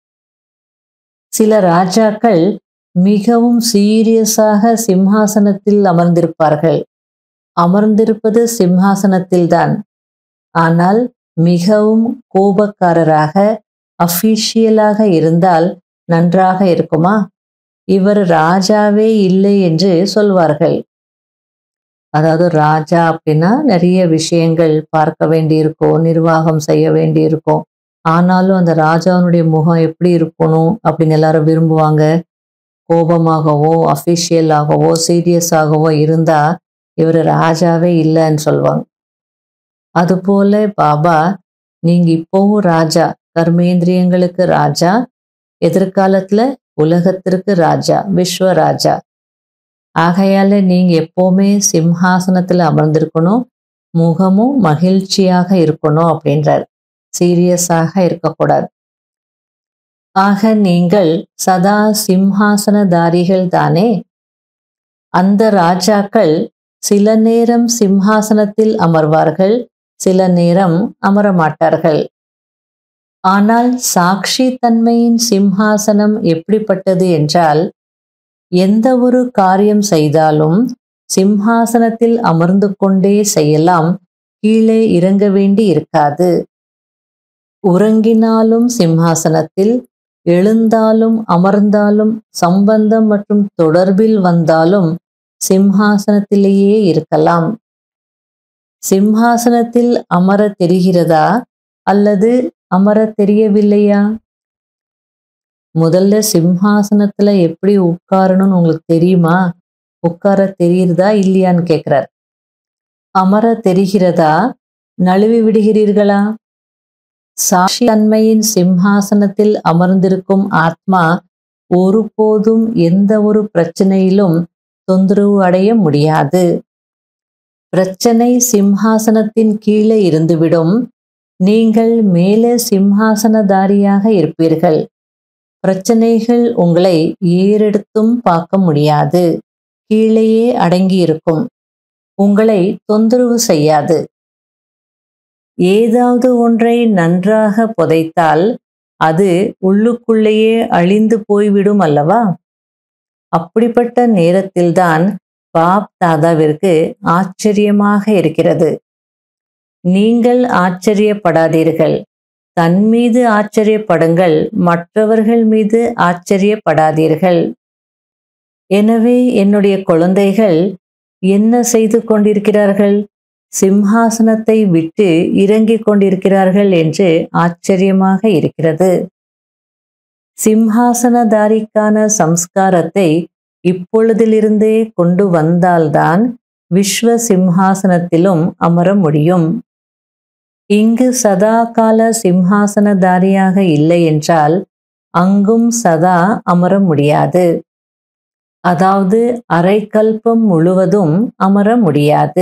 சில ராஜாக்கள் மிகவும் சீரியஸாக சிம்ஹாசனத்தில் அமர்ந்திருப்பார்கள். அமர்ந்திருப்பது சிம்ஹாசனத்தில்தான். ஆனால் மிகவும் கோபக்காரராக அஃபிஷியலாக இருந்தால் நன்றாக இருக்குமா? இவர் ராஜாவே இல்லை என்று சொல்வார்கள். அதாவது ராஜா அப்படின்னா நிறைய விஷயங்கள் பார்க்க வேண்டியிருக்கும், நிர்வாகம் செய்ய வேண்டியிருக்கும். ஆனாலும் அந்த ராஜாவுடைய முகம் எப்படி இருக்கணும் அப்படின்னு எல்லாரும் விரும்புவாங்க. கோபமாகவோ அஃபிஷியலாகவோ சீரியஸாகவோ இருந்தா இவர் ராஜாவே இல்லைன்னு சொல்லுவாங்க. அதுபோல பாபா, நீங்க இப்போவும் ராஜா, கர்மேந்திரியங்களுக்கு ராஜா, எதிர்காலத்துல உலகத்திற்கு ராஜா, விஸ்வ ராஜா. ஆகையால நீங்க எப்பவுமே சிம்ஹாசனத்துல அமர்ந்திருக்கணும், முகமும் மகிழ்ச்சியாக இருக்கணும் அப்படின்றார். சீரியஸாக இருக்கக்கூடாது. ஆக நீங்கள் சதா சிம்ஹாசனதாரிகள் தானே. அந்த ராஜாக்கள் சில நேரம் சிம்ஹாசனத்தில் அமர்வார்கள், சில நேரம் அமரமாட்டார்கள். ஆனால் சாட்சி தன்மையின் சிம்ஹாசனம் எப்படிப்பட்டது என்றால், எந்த ஒரு காரியம் செய்தாலும் சிம்ஹாசனத்தில் அமர்ந்து கொண்டே செய்யலாம், கீழே இறங்க வேண்டி இருக்காது. உறங்கினாலும் சிம்ஹாசனத்தில், எழுந்தாலும் அமர்ந்தாலும், சம்பந்தம் மற்றும் தொடர்பில் வந்தாலும் சிம்ஹாசனத்திலேயே இருக்கலாம். சிம்ஹாசனத்தில் அமர தெரிகிறதா அல்லது அமர தெரியவில்லையா? முதல்ல சிம்ஹாசனத்துல எப்படி உட்காரணும்னு உங்களுக்கு தெரியுமா? உட்கார தெரியுறதா இல்லையான்னு கேட்கிறார். அமர தெரிகிறதா? நழுவி விடுகிறீர்களா? சாட்சி தன்மையின் சிம்ஹாசனத்தில் அமர்ந்திருக்கும் ஆத்மா ஒருபோதும் எந்த ஒரு பிரச்சனையிலும் தொந்தரவு அடைய முடியாது. பிரச்சனை சிம்ஹாசனத்தின் கீழே இருந்துவிடும். நீங்கள் மேலே சிம்ஹாசனதாரியாக இருப்பீர்கள். பிரச்சனைகள் உங்களை ஏறெடுத்தும் பார்க்க முடியாது. கீழேயே அடங்கியிருக்கும். உங்களை தொந்தரவு செய்யாது. ஏதாவது ஒன்றை நன்றாக புதைத்தால் அது உள்ளுக்குள்ளேயே அழிந்து போய்விடும் அல்லவா? அப்படிப்பட்ட நேரத்தில்தான் பாப் தாதாவிற்கு ஆச்சரியமாக இருக்கிறது. நீங்கள் ஆச்சரியப்படாதீர்கள். தன் மீது ஆச்சரியப்படுங்கள், மற்றவர்கள் மீது ஆச்சரியப்படாதீர்கள். எனவே என்னுடைய குழந்தைகள் என்ன செய்து கொண்டிருக்கிறார்கள்? சிம்ஹாசனத்தை விட்டு இறங்கிக் கொண்டிருக்கிறார்கள் என்று ஆச்சரியமாக இருக்கிறது. சிம்ஹாசனதாரிக்கான சம்ஸ்காரத்தை இப்பொழுதிலிருந்தே கொண்டு வந்தால்தான் விஸ்வ சிம்ஹாசனத்திலும் அமர முடியும். இங்கு சதா கால சிம்ஹாசனதாரியாக இல்லை என்றால் அங்கும் சதா அமர முடியாது. அதாவது அரைக்கல்பம் முழுவதும் அமர முடியாது.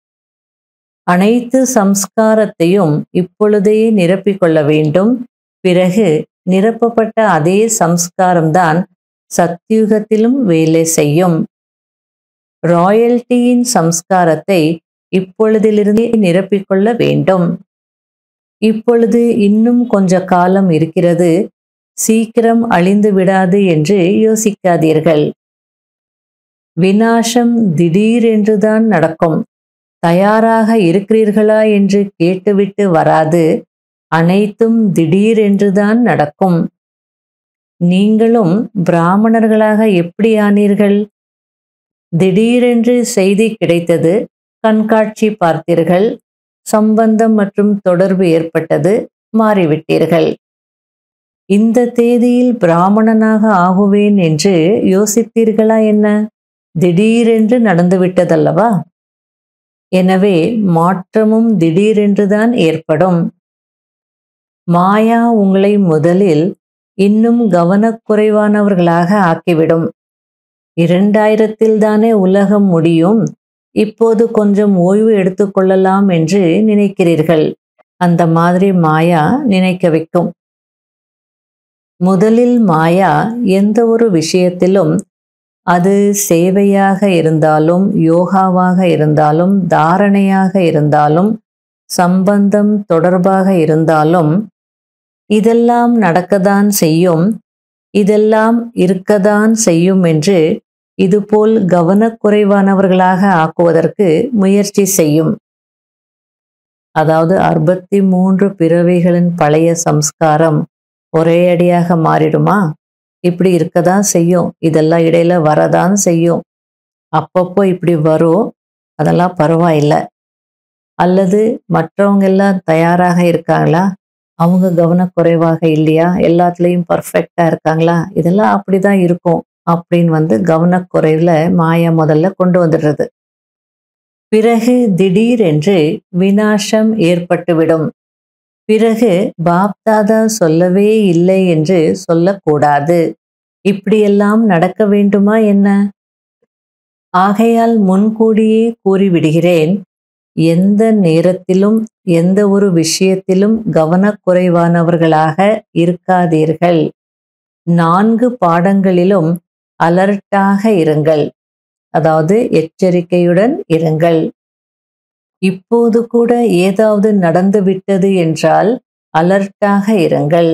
அனைத்து சம்ஸ்காரத்தையும் இப்பொழுதே நிரப்பிக்கொள்ள வேண்டும். பிறகு நிரப்பப்பட்ட அதே சம்ஸ்காரம்தான் சத்யுகத்திலும் வேலை செய்யும். ராயல்டியின் சம்ஸ்காரத்தை இப்பொழுதிலிருந்தே நிரப்பிக்கொள்ள வேண்டும். இப்பொழுது இன்னும் கொஞ்ச காலம் இருக்கிறது, சீக்கிரம் அழிந்து விடாது என்று யோசிக்காதீர்கள். விநாசம் திடீரென்றுதான் நடக்கும். தயாராக இருக்கிறீர்களா என்று கேட்டுவிட்டு வராது. அனைத்தும் திடீரென்றுதான் நடக்கும். நீங்களும் பிராமணர்களாக எப்படி ஆனீர்கள்? திடீரென்று செய்தி கிடைத்தது, கண்காட்சி பார்த்தீர்கள், சம்பந்தம் மற்றும் தொடர்பு ஏற்பட்டது, மாறிவிட்டீர்கள். இந்த தேதியில் பிராமணனாக ஆகுவேன் என்று யோசித்தீர்களா என்ன? திடீரென்று நடந்துவிட்டதல்லவா? எனவே மாற்றமும் திடீரென்றுதான் ஏற்படும். மாயா உங்களை முதலில் இன்னும் கவனக்குறைவானவர்களாக ஆக்கிவிடும். இரண்டாயிரத்தில் தானே உலகம் முடியும், இப்போது கொஞ்சம் ஓய்வு எடுத்துக்கொள்ளலாம் என்று நினைக்கிறீர்கள். அந்த மாதிரி மாயா நினைக்க வைக்கும். முதலில் மாயா எந்த ஒரு விஷயத்திலும், அது சேவையாக இருந்தாலும், யோகாவாக இருந்தாலும், தாரணையாக இருந்தாலும், சம்பந்தம் தொடர்பாக இருந்தாலும், இதெல்லாம் நடக்கத்தான் செய்யும், இதெல்லாம் இருக்கத்தான் செய்யும் என்று இதுபோல் கவனக்குறைவானவர்களாக ஆக்குவதற்கு முயற்சி செய்யும். அதாவது அறுபத்தி மூன்று பிறவிகளின் பழைய சம்ஸ்காரம் ஒரே அடியாக மாறிடுமா? இப்படி இருக்கதான் செய்யும், இதெல்லாம் இடையில வரதான் செய்யும். அப்பப்போ இப்படி வரும், அதெல்லாம் பரவாயில்லை. அல்லது மற்றவங்க எல்லாம் தயாராக இருக்காங்களா, அவங்க கவனக்குறைவாக இல்லையா, எல்லாத்துலேயும் பர்ஃபெக்டா இருக்காங்களா, இதெல்லாம் அப்படிதான் இருக்கும் அப்படின்னு வந்து கவனக்குறைவுல மாயா முதல்ல கொண்டு வந்துடுறது. பிறகு திடீரென்று விநாசம் ஏற்பட்டுவிடும். பிறகு பாப்தாதா சொல்லவே இல்லை என்று சொல்லக்கூடாது. இப்படியெல்லாம் நடக்க வேண்டுமா என்ன? ஆகையால் முன்கூடியே கூறிவிடுகிறேன், எந்த நேரத்திலும் எந்த ஒரு விஷயத்திலும் கவனக்குறைவானவர்களாக இருக்காதீர்கள். நான்கு பாடங்களிலும் அலர்ட்டாக இருங்கள், அதாவது எச்சரிக்கையுடன் இருங்கள். இப்போது கூட ஏதாவது நடந்து விட்டது என்றால் அலர்ட்டாக இருங்கள்.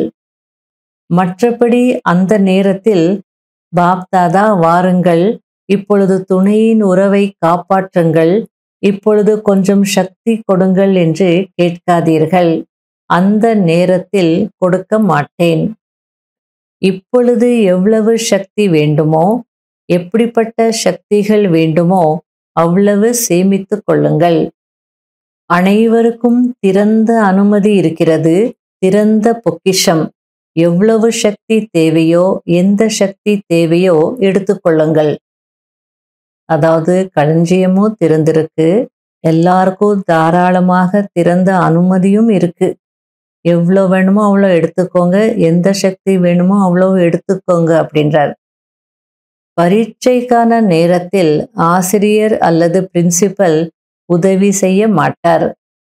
மற்றபடி அந்த நேரத்தில் பாப்தாதா வாருங்கள், இப்பொழுது துணையின் உறவை காப்பாற்றுங்கள், இப்பொழுது கொஞ்சம் சக்தி கொடுங்கள் என்று கேட்காதீர்கள். அந்த நேரத்தில் கொடுக்க மாட்டேன். இப்பொழுது எவ்வளவு சக்தி வேண்டுமோ, எப்படிப்பட்ட சக்திகள் வேண்டுமோ அவ்வளவு சேமித்து கொள்ளுங்கள். அனைவருக்கும் திறந்த அனுமதி இருக்கிறது, திறந்த பொக்கிஷம். எவ்வளவு சக்தி தேவையோ, எந்த சக்தி தேவையோ எடுத்துக்கொள்ளுங்கள். அதாவது களஞ்சியமும் திறந்திருக்கு, எல்லாருக்கும் தாராளமாக திறந்த அனுமதியும் இருக்கு. எவ்வளோ வேணுமோ அவ்வளோ எடுத்துக்கோங்க, எந்த சக்தி வேணுமோ அவ்வளோ எடுத்துக்கோங்க அப்படின்றார். பரீட்சைக்கான நேரத்தில் ஆசிரியர் அல்லது பிரின்சிபல் உதவி செய்ய மாட்டார்.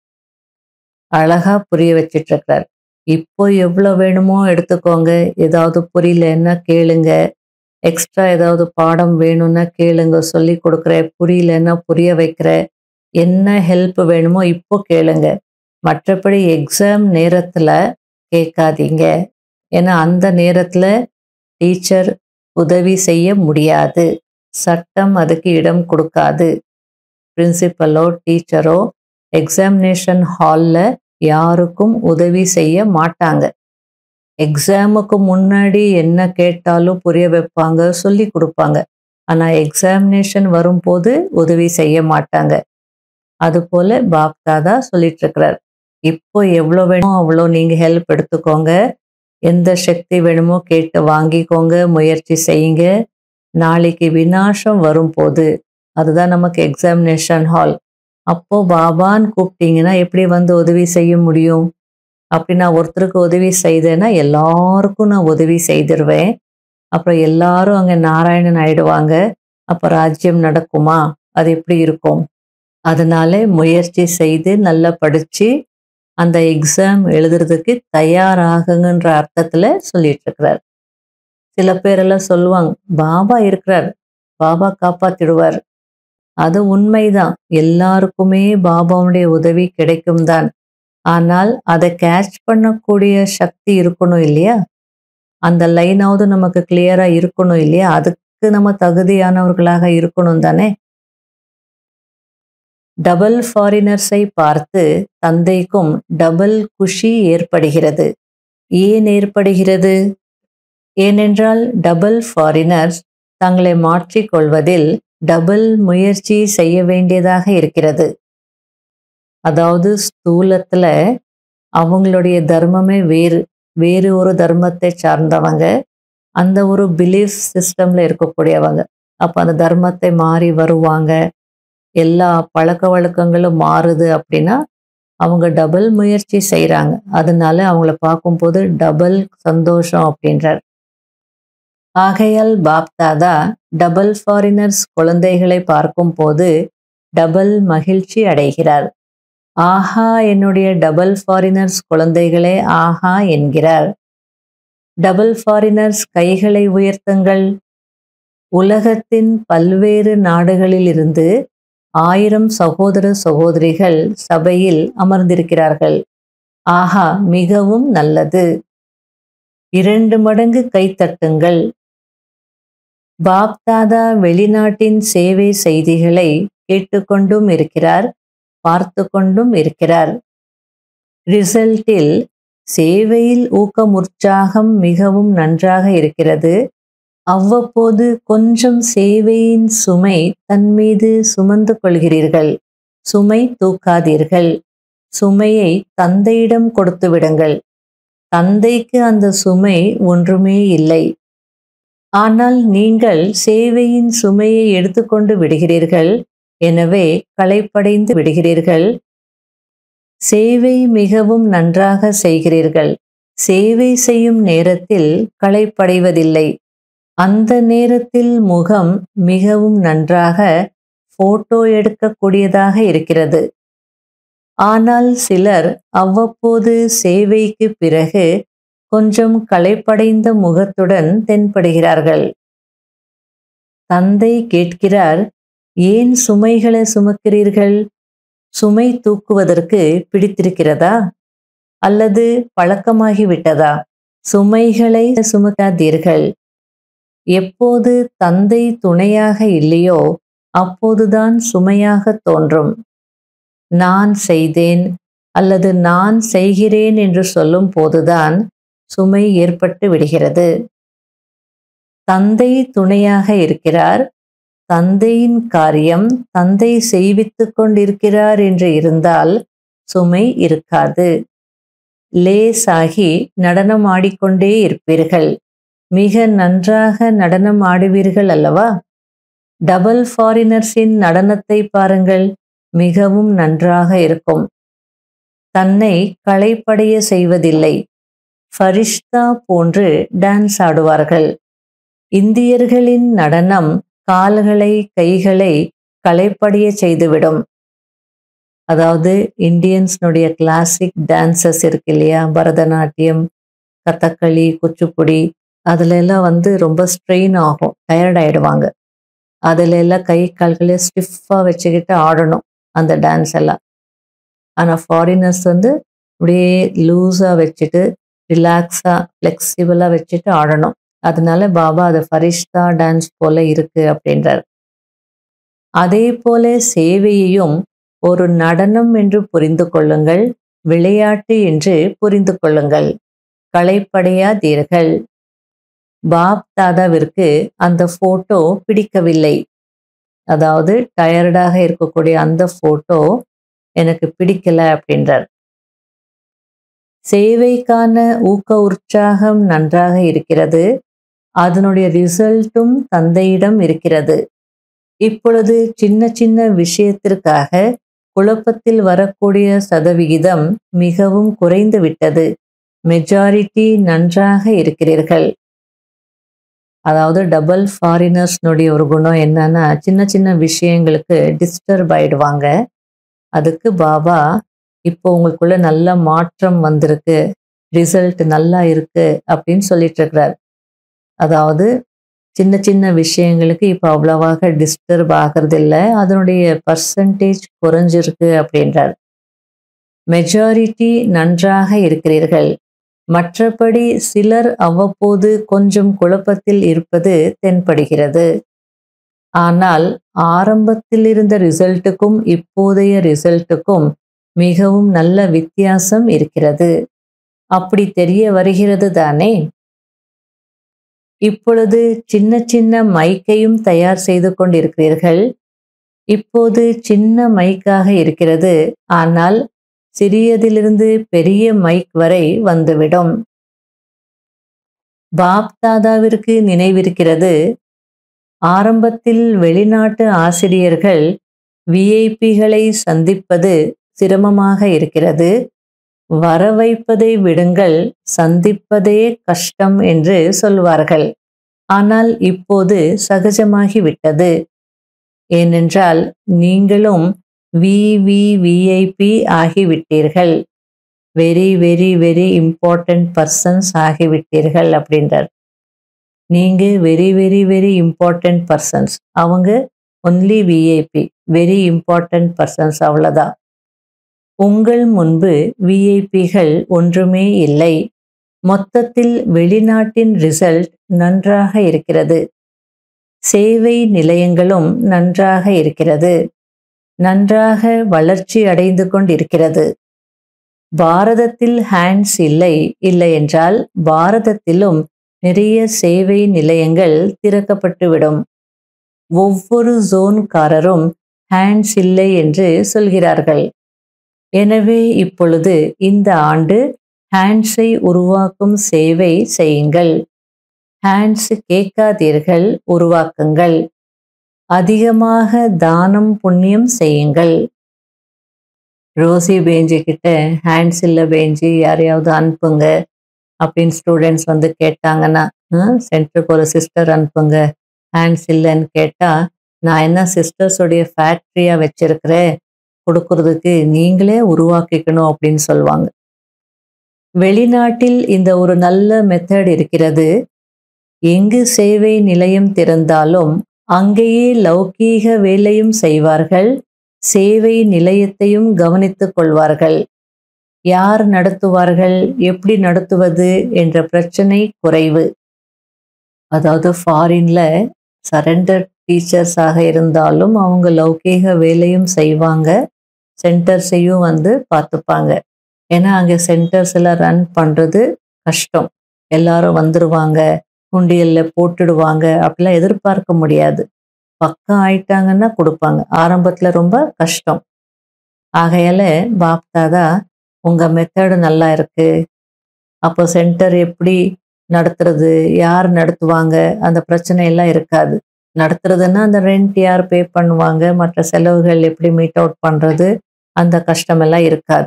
அழகா புரிய வச்சிட்டு இருக்கிறார். இப்போ எவ்வளோ வேணுமோ எடுத்துக்கோங்க, ஏதாவது புரியலன்னா கேளுங்க, எக்ஸ்ட்ரா ஏதாவது பாடம் வேணும்னா கேளுங்க, சொல்லி கொடுக்குறேன், புரியலன்னா புரிய வைக்கிறேன், என்ன ஹெல்ப் வேணுமோ இப்போ கேளுங்க. மற்றபடி எக்ஸாம் நேரத்தில் கேட்காதீங்க, ஏன்னா அந்த நேரத்தில் டீச்சர் உதவி செய்ய முடியாது, சட்டம் அதுக்கு இடம் கொடுக்காது. பிரின்சிபலோ டீச்சரோ எக்ஸாமினேஷன் ஹாலில் யாருக்கும் உதவி செய்ய மாட்டாங்க. எக்ஸாமுக்கு முன்னாடி என்ன கேட்டாலும் புரிய வைப்பாங்க, சொல்லி கொடுப்பாங்க. ஆனால் எக்ஸாமினேஷன் வரும்போது உதவி செய்ய மாட்டாங்க. அதுபோல பாப்தாதா சொல்லிட்டு இருக்கிறார், இப்போ எவ்வளோ வேணுமோ அவ்வளோ நீங்கள் ஹெல்ப் எடுத்துக்கோங்க, எந்த சக்தி வேணுமோ கேட்டு வாங்கிக்கோங்க, முயற்சி செய்யுங்க. நாளைக்கு விநாசம் வரும்போது, அதுதான் நமக்கு எக்ஸாமினேஷன் ஹால். அப்போ பாபான்னு கூப்பிட்டீங்கன்னா எப்படி வந்து உதவி செய்ய முடியும்? அப்படி நான் ஒருத்தருக்கு உதவி செய்தேன்னா எல்லாருக்கும் நான் உதவி செய்திருவேன். அப்புறம் எல்லாரும் அங்கே நாராயணன் ஆயிடுவாங்க. அப்போ ராஜ்யம் நடக்குமா? அது எப்படி இருக்கும்? அதனால முயற்சி செய்து நல்லா படிச்சு அந்த எக்ஸாம் எழுதுறதுக்கு தயாராகுங்கன்ற அர்த்தத்துல சொல்லிட்டு இருக்கிறார். சில பேரெல்லாம் சொல்லுவாங்க, பாபா இருக்கிறார், பாபா காப்பாத்திடுவார். அது உண்மைதான், எல்லாருக்குமே பாபாவுடைய உதவி கிடைக்கும் தான். ஆனால் அதை கேட்ச் பண்ணக்கூடிய சக்தி இருக்கணும் இல்லையா? அந்த லைனாவது நமக்கு கிளியரா இருக்கணும் இல்லையா? அதுக்கு நம்ம தகுதியானவர்களாக இருக்கணும் தானே. டபுள் ஃபாரினர்ஸை பார்த்து தந்தைக்கும் டபுள் குஷி ஏற்படுகிறது. ஏன் ஏற்படுகிறது? ஏனென்றால் டபுள் ஃபாரினர்ஸ் தங்களை மாற்றிக்கொள்வதில் டபுள் முயற்சி செய்ய வேண்டியதாக இருக்கிறது. அதாவது ஸ்தூலத்துல அவங்களுடைய தர்மமே வேறு வேறு ஒரு தர்மத்தை சார்ந்தவங்க, அந்த ஒரு பிலீஃப் சிஸ்டம்ல இருக்கக்கூடியவங்க. அப்போ அந்த தர்மத்தை மாறி வருவாங்க, எல்லா பழக்க வழக்கங்களும் மாறுது அப்படின்னா அவங்க டபுள் முயற்சி செய்கிறாங்க. அதனால அவங்கள பார்க்கும்போது டபுள் சந்தோஷம் அப்படின்றார். ஆகையால் பாப்தாதா டபுள் ஃபாரினர்ஸ் குழந்தைகளை பார்க்கும்போது டபுள் மகிழ்ச்சி அடைகிறார். ஆஹா, என்னுடைய டபுள் ஃபாரினர்ஸ் குழந்தைகளே ஆஹா என்கிறார். டபுள் ஃபாரினர்ஸ் கைகளை உயர்த்துங்கள். உலகத்தின் பல்வேறு நாடுகளில் இருந்து ஆயிரம் சகோதர சகோதரிகள் சபையில் அமர்ந்திருக்கிறார்கள். ஆஹா, மிகவும் நல்லது. இரண்டு மடங்கு கைத்தட்டுங்கள். பாப்தாதா வெளிநாட்டின் சேவை செய்திகளை கேட்டுக்கொண்டும் இருக்கிறார், பார்த்து கொண்டும் இருக்கிறார். ரிசல்ட்டில் சேவையில் ஊக்கம் உற்சாகம் மிகவும் நன்றாக இருக்கிறது. அவ்வப்போது கொஞ்சம் சேவையின் சுமை தன் மீது சுமந்து கொள்கிறீர்கள். சுமை தூக்காதீர்கள். சுமையை தந்தையிடம் கொடுத்து விடுங்கள். தந்தைக்கு அந்த சுமை ஒன்றுமே இல்லை. ஆனால் நீங்கள் சேவையின் சுமையை எடுத்துக்கொண்டு விடுகிறீர்கள். எனவே களைப்படைந்து விடுகிறீர்கள். சேவை மிகவும் நன்றாக செய்கிறீர்கள். சேவை செய்யும் நேரத்தில் களைப்படைவதில்லை. அந்த நேரத்தில் முகம் மிகவும் நன்றாக போட்டோ எடுக்கக்கூடியதாக இருக்கிறது. ஆனால் சிலர் அவ்வப்போது சேவைக்கு பிறகு கொஞ்சம் களைப்படைந்த முகத்துடன் தென்படுகிறார்கள். தந்தை கேட்கிறார், ஏன் சுமைகளை சுமக்கிறீர்கள்? சுமை தூக்குவதற்கு பிடித்திருக்கிறதா அல்லது பழக்கமாகிவிட்டதா? சுமைகளை சுமக்காதீர்கள். எப்போது தந்தை துணையாக இல்லையோ அப்போதுதான் சுமையாக தோன்றும். நான் செய்தேன் அல்லது நான் செய்கிறேன் என்று சொல்லும் போதுதான் சுமை ஏற்பட்டு விடுகிறது. தந்தை துணையாக இருக்கிறார். தந்தையின் காரியம் தந்தை செய்வித்து கொண்டிருக்கிறார் என்று இருந்தால் சுமை இருக்காது. லேசாகி நடனம் ஆடிக்கொண்டே இருப்பீர்கள். மிக நன்றாக நடனம் ஆடுவீர்கள் அல்லவா? டபுள் ஃபாரினர்ஸின் நடனத்தை பாருங்கள், மிகவும் நன்றாக இருக்கும். தன்னை களைப்படைய செய்வதில்லை. ஃபரிஷ்தா போன்று டான்ஸ் ஆடுவார்கள். இந்தியர்களின் நடனம் கால்களை கைகளை களைப்படைய செய்துவிடும். அதாவது இந்தியன்ஸ்னுடைய கிளாசிக் டான்சஸ் இருக்கு இல்லையா, பரதநாட்டியம், கதகளி, குச்சிப்புடி, அதுல எல்லாம் வந்து ரொம்ப ஸ்ட்ரெயின் ஆகும், டயர்ட் ஆயிடுவாங்க. அதுல எல்லாம் கை கால்களை ஸ்டிஃபா வச்சுக்கிட்டு ஆடணும் அந்த டான்ஸ் எல்லாம். ஆனால் ஃபாரினர்ஸ் வந்து அப்படியே லூஸாக வச்சுட்டு ரிலாக்ஸாக ஃப்ளெக்சிபிளாக வச்சுட்டு ஆடணும். அதனால பாபா அது ஃபரிஷ்தா டான்ஸ் போல இருக்கு அப்படின்றார். அதே போல சேவையையும் ஒரு நடனம் என்று புரிந்து கொள்ளுங்கள், விளையாட்டு என்று புரிந்து கொள்ளுங்கள். களைப்படையாதீர்கள். பாப் தாதாவிற்கு அந்த போட்டோ பிடிக்கவில்லை. அதாவது டயர்டாக இருக்கக்கூடிய அந்த போட்டோ எனக்கு பிடிக்கல அப்படின்றார். சேவைக்கான ஊக்க உற்சாகம் நன்றாக இருக்கிறது. அதனுடைய ரிசல்ட்டும் தந்தையிடம் இருக்கிறது. இப்பொழுது சின்ன சின்ன விஷயத்திற்காக குழப்பத்தில் வரக்கூடிய சதவிகிதம் மிகவும் குறைந்து விட்டது. மெஜாரிட்டி நன்றாக இருக்கிறீர்கள். அதாவது டபுள் ஃபாரினர்ஸ்னுடைய ஒரு குணம் என்னன்னா, சின்ன சின்ன விஷயங்களுக்கு டிஸ்டர்ப் ஆயிடுவாங்க. அதுக்கு பாபா இப்போ உங்களுக்குள்ள நல்ல மாற்றம் வந்திருக்கு, ரிசல்ட் நல்லா இருக்கு அப்படின்னு சொல்லிட்டு இருக்கிறார். அதாவது சின்ன சின்ன விஷயங்களுக்கு இப்போ அவ்வளவாக டிஸ்டர்ப் ஆகிறது இல்லை, அதனுடைய பர்சன்டேஜ் குறைஞ்சிருக்கு அப்படின்றார். மெஜாரிட்டி நன்றாக இருக்கிறீர்கள். மற்றபடி சிலர் அவ்வப்போது கொஞ்சம் குழப்பத்தில் இருப்பது தென்படுகிறது. ஆனால் ஆரம்பத்தில் இருந்த ரிசல்ட்டுக்கும் இப்போதைய ரிசல்ட்டுக்கும் மிகவும் நல்ல வித்தியாசம் இருக்கிறது. அப்படி தெரிய வருகிறது தானே? இப்பொழுது சின்ன சின்ன மைக்கையும் தயார் செய்து கொண்டிருக்கிறீர்கள். இப்போது சின்ன மைக்காக இருக்கிறது, ஆனால் சிறியதிலிருந்து பெரிய மைக் வரை வந்துவிடும். பாப் தாதாவிற்கு நினைவிருக்கிறது, ஆரம்பத்தில் வெளிநாட்டு ஆசிரியர்கள் விஐபிகளை சந்திப்பது சிரமமாக இருக்கிறது. வர வைப்பதை விடுங்கள், சந்திப்பதே கஷ்டம் என்று சொல்வார்கள். ஆனால் இப்போது சகஜமாகிவிட்டது. ஏனென்றால் நீங்களும் விவிவிஐபி ஆகிவிட்டீர்கள். Very very very important persons ஆகிவிட்டீர்கள் அப்படின்றார். நீங்க very very very important persons, அவங்க only VIP, very important persons, அவ்வளோதான். உங்கள் முன்பு விஐபிகள் ஒன்றுமே இல்லை. மொத்தத்தில் வெளிநாட்டின் ரிசல்ட் நன்றாக இருக்கிறது. சேவை நிலையங்களும் நன்றாக இருக்கிறது. நன்றாக வளர்ச்சி அடைந்து கொண்டிருக்கிறது. பாரதத்தில் ஹேண்ட்ஸ் இல்லை, இல்லை என்றால் பாரதத்திலும் நிறைய சேவை நிலையங்கள் திறக்கப்பட்டுவிடும். ஒவ்வொரு ஜோன்காரரும் ஹேண்ட்ஸ் இல்லை என்று சொல்கிறார்கள். எனவே இப்பொழுது இந்த ஆண்டு ஹேண்ட்ஸை உருவாக்கும் சேவை செய்யுங்கள். ஹேண்ட்ஸ் கேட்காதீர்கள், உருவாக்குங்கள். அதிகமாக தானம் புண்ணியம் செய்யுங்கள். ரோசி பேஞ்சி கிட்ட ஹேண்ட்ஸ் இல்லை பேஞ்சி, யாரையாவது அனுப்புங்க அப்படின்னு ஸ்டூடெண்ட்ஸ் வந்து கேட்டாங்கன்னா, சென்டருக்கு ஒரு சிஸ்டர் அனுப்புங்க, ஹேண்ட்ஸ் இல்லைன்னு கேட்டால், நான் என்ன சிஸ்டர்ஸுடைய ஃபேக்ட்ரியாக வச்சிருக்கிறேன், கொடுக்கறதுக்கு நீங்களே உருவாக்கிக்கணும் அப்படின்னு சொல்லுவாங்க. வெளிநாட்டில் இந்த ஒரு நல்ல மெத்தட் இருக்கிறது. எங்கு சேவை நிலையம் திறந்தாலும் அங்கேயே லௌகீக வேலையும் செய்வார்கள், சேவை நிலையத்தையும் கவனித்துக் கொள்வார்கள். யார் நடத்துவார்கள், எப்படி நடத்துவது என்ற பிரச்சனை குறைவு. அதாவது ஃபாரின்ல சரண்டர் டீச்சர்ஸாக இருந்தாலும் அவங்க லௌகீக வேலையும் செய்வாங்க, சென்டர்ஸையும் வந்து பார்த்துப்பாங்க. ஏன்னா அங்கே சென்டர்ஸ் எல்லாம் ரன் பண்ணுறது கஷ்டம். எல்லாரும் வந்துடுவாங்க, குண்டியலில் போட்டுடுவாங்க, அப்படிலாம் எதிர்பார்க்க முடியாது. பக்கம் ஆயிட்டாங்கன்னா கொடுப்பாங்க. ஆரம்பத்தில் ரொம்ப கஷ்டம். ஆகையால் பாப் தாதா உங்கள் மெத்தடு நல்லா இருக்கு, அப்போ சென்டர் எப்படி நடத்துறது, யார் நடத்துவாங்க, அந்த பிரச்சனை எல்லாம் இருக்காது. நடத்துறதுன்னா அந்த ரெண்ட் யார் பே பண்ணுவாங்க, மற்ற செலவுகள் எப்படி மீட் அவுட் பண்ணுறது, அந்த கஷ்டமெல்லாம் இருக்காது.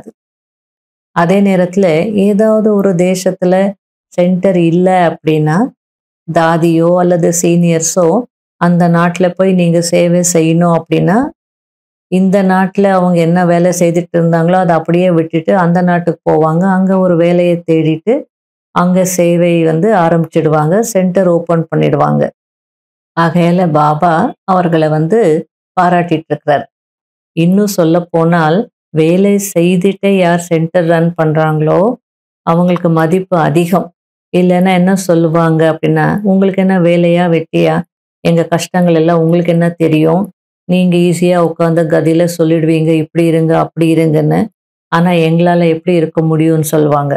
அதே நேரத்தில் ஏதாவது ஒரு தேசத்தில் சென்டர் இல்லை அப்படின்னா தாதியோ அல்லது சீனியர்ஸோ அந்த நாட்டில் போய் நீங்கள் சேவை செய்யணும் அப்படின்னா, இந்த நாட்டில் அவங்க என்ன வேலை செய்துட்டு இருந்தாங்களோ அதை அப்படியே விட்டுட்டு அந்த நாட்டுக்கு போவாங்க. அங்கே ஒரு வேலையை தேடிட்டு அங்கே சேவை வந்து ஆரம்பிச்சிடுவாங்க, சென்டர் ஓப்பன் பண்ணிடுவாங்க. ஆகையால் பாபா அவர்களை வந்து பாராட்டிட்டு இருக்கிறார். இன்னும் சொல்ல போனால் வேலை செய்துட்டே யார் சென்டர் ரன் பண்ணுறாங்களோ அவங்களுக்கு மதிப்பு அதிகம். இல்லைன்னா என்ன சொல்லுவாங்க அப்படின்னா, உங்களுக்கு என்ன வேலையா வெட்டியா, எங்கள் கஷ்டங்கள் எல்லாம் உங்களுக்கு என்ன தெரியும், நீங்கள் ஈஸியாக உட்காந்து கதியில் சொல்லிடுவீங்க, இப்படி இருங்க அப்படி இருங்கன்னு, ஆனால் எங்களால் எப்படி இருக்க முடியும்னு சொல்லுவாங்க.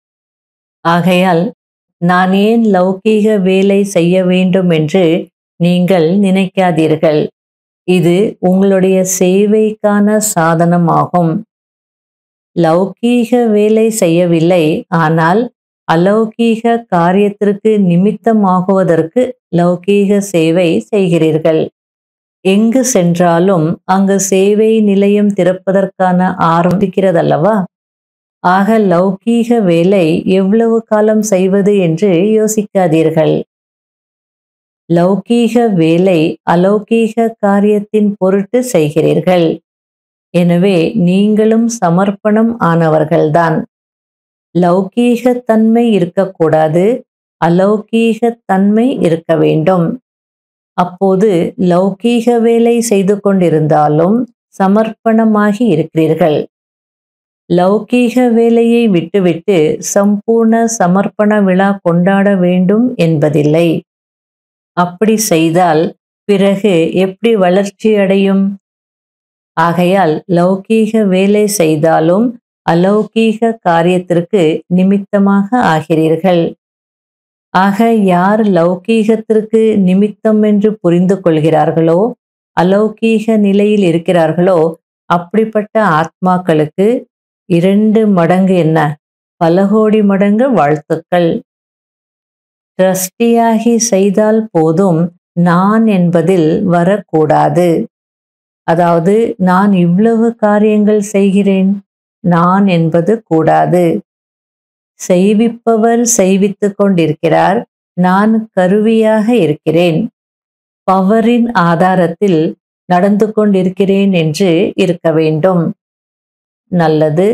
ஆகையால் நான் ஏன் லௌகீக வேலை செய்ய வேண்டும் என்று நீங்கள் நினைக்காதீர்கள். இது உங்களுடைய சேவைக்கான சாதனமாகும். லௌகீக வேலை செய்யவில்லை, ஆனால் அலௌகீக காரியத்திற்கு நிமித்தமாகுவதற்கு லௌகீக சேவை செய்கிறீர்கள். எங்கு சென்றாலும் அங்கு சேவை நிலையம் திறப்பதற்கான ஆரம்பிக்கிறதல்லவா? ஆக லௌகீக வேலை எவ்வளவு காலம் செய்வது என்று யோசிக்காதீர்கள். லௌகீக வேலை அலௌகீக காரியத்தின் பொருட்டு செய்கிறீர்கள். எனவே நீங்களும் சமர்ப்பணம் ஆனவர்கள்தான். லௌகீக தன்மை இருக்கக்கூடாது, அலௌகீக தன்மை இருக்க வேண்டும். அப்போது லௌகீக வேலை செய்து கொண்டிருந்தாலும் சமர்ப்பணமாகி இருக்கிறீர்கள். லௌகீக வேலையை விட்டுவிட்டு சம்பூர்ண சமர்ப்பண விழா கொண்டாட வேண்டும் என்பதில்லை. அப்படி செய்தால் பிறகு எப்படி வளர்ச்சி அடையும்? ஆகையால் லௌகீக வேலை செய்தாலும் அலௌகீக காரியத்திற்கு நிமித்தமாக ஆகிறீர்கள். ஆக யார் லௌகீகத்திற்கு நிமித்தம் என்று புரிந்து கொள்கிறார்களோ, அலௌகீக நிலையில் இருக்கிறார்களோ, அப்படிப்பட்ட ஆத்மாக்களுக்கு இரண்டு மடங்கு என்ன, பல கோடி மடங்கு வாழ்த்துக்கள். ட்ரஸ்டியாகி செய்தால் போதும், நான் என்பதில் வரக்கூடாது. அதாவது நான் இவ்வளவு காரியங்கள் செய்கிறேன், நான் என்பது கூடாது. செய்விப்பவர் செய்வித்து கொண்டிருக்கிறார், நான் கருவியாக இருக்கிறேன், பவரின் ஆதாரத்தில் நடந்து கொண்டிருக்கிறேன் என்று இருக்க வேண்டும். நல்லது.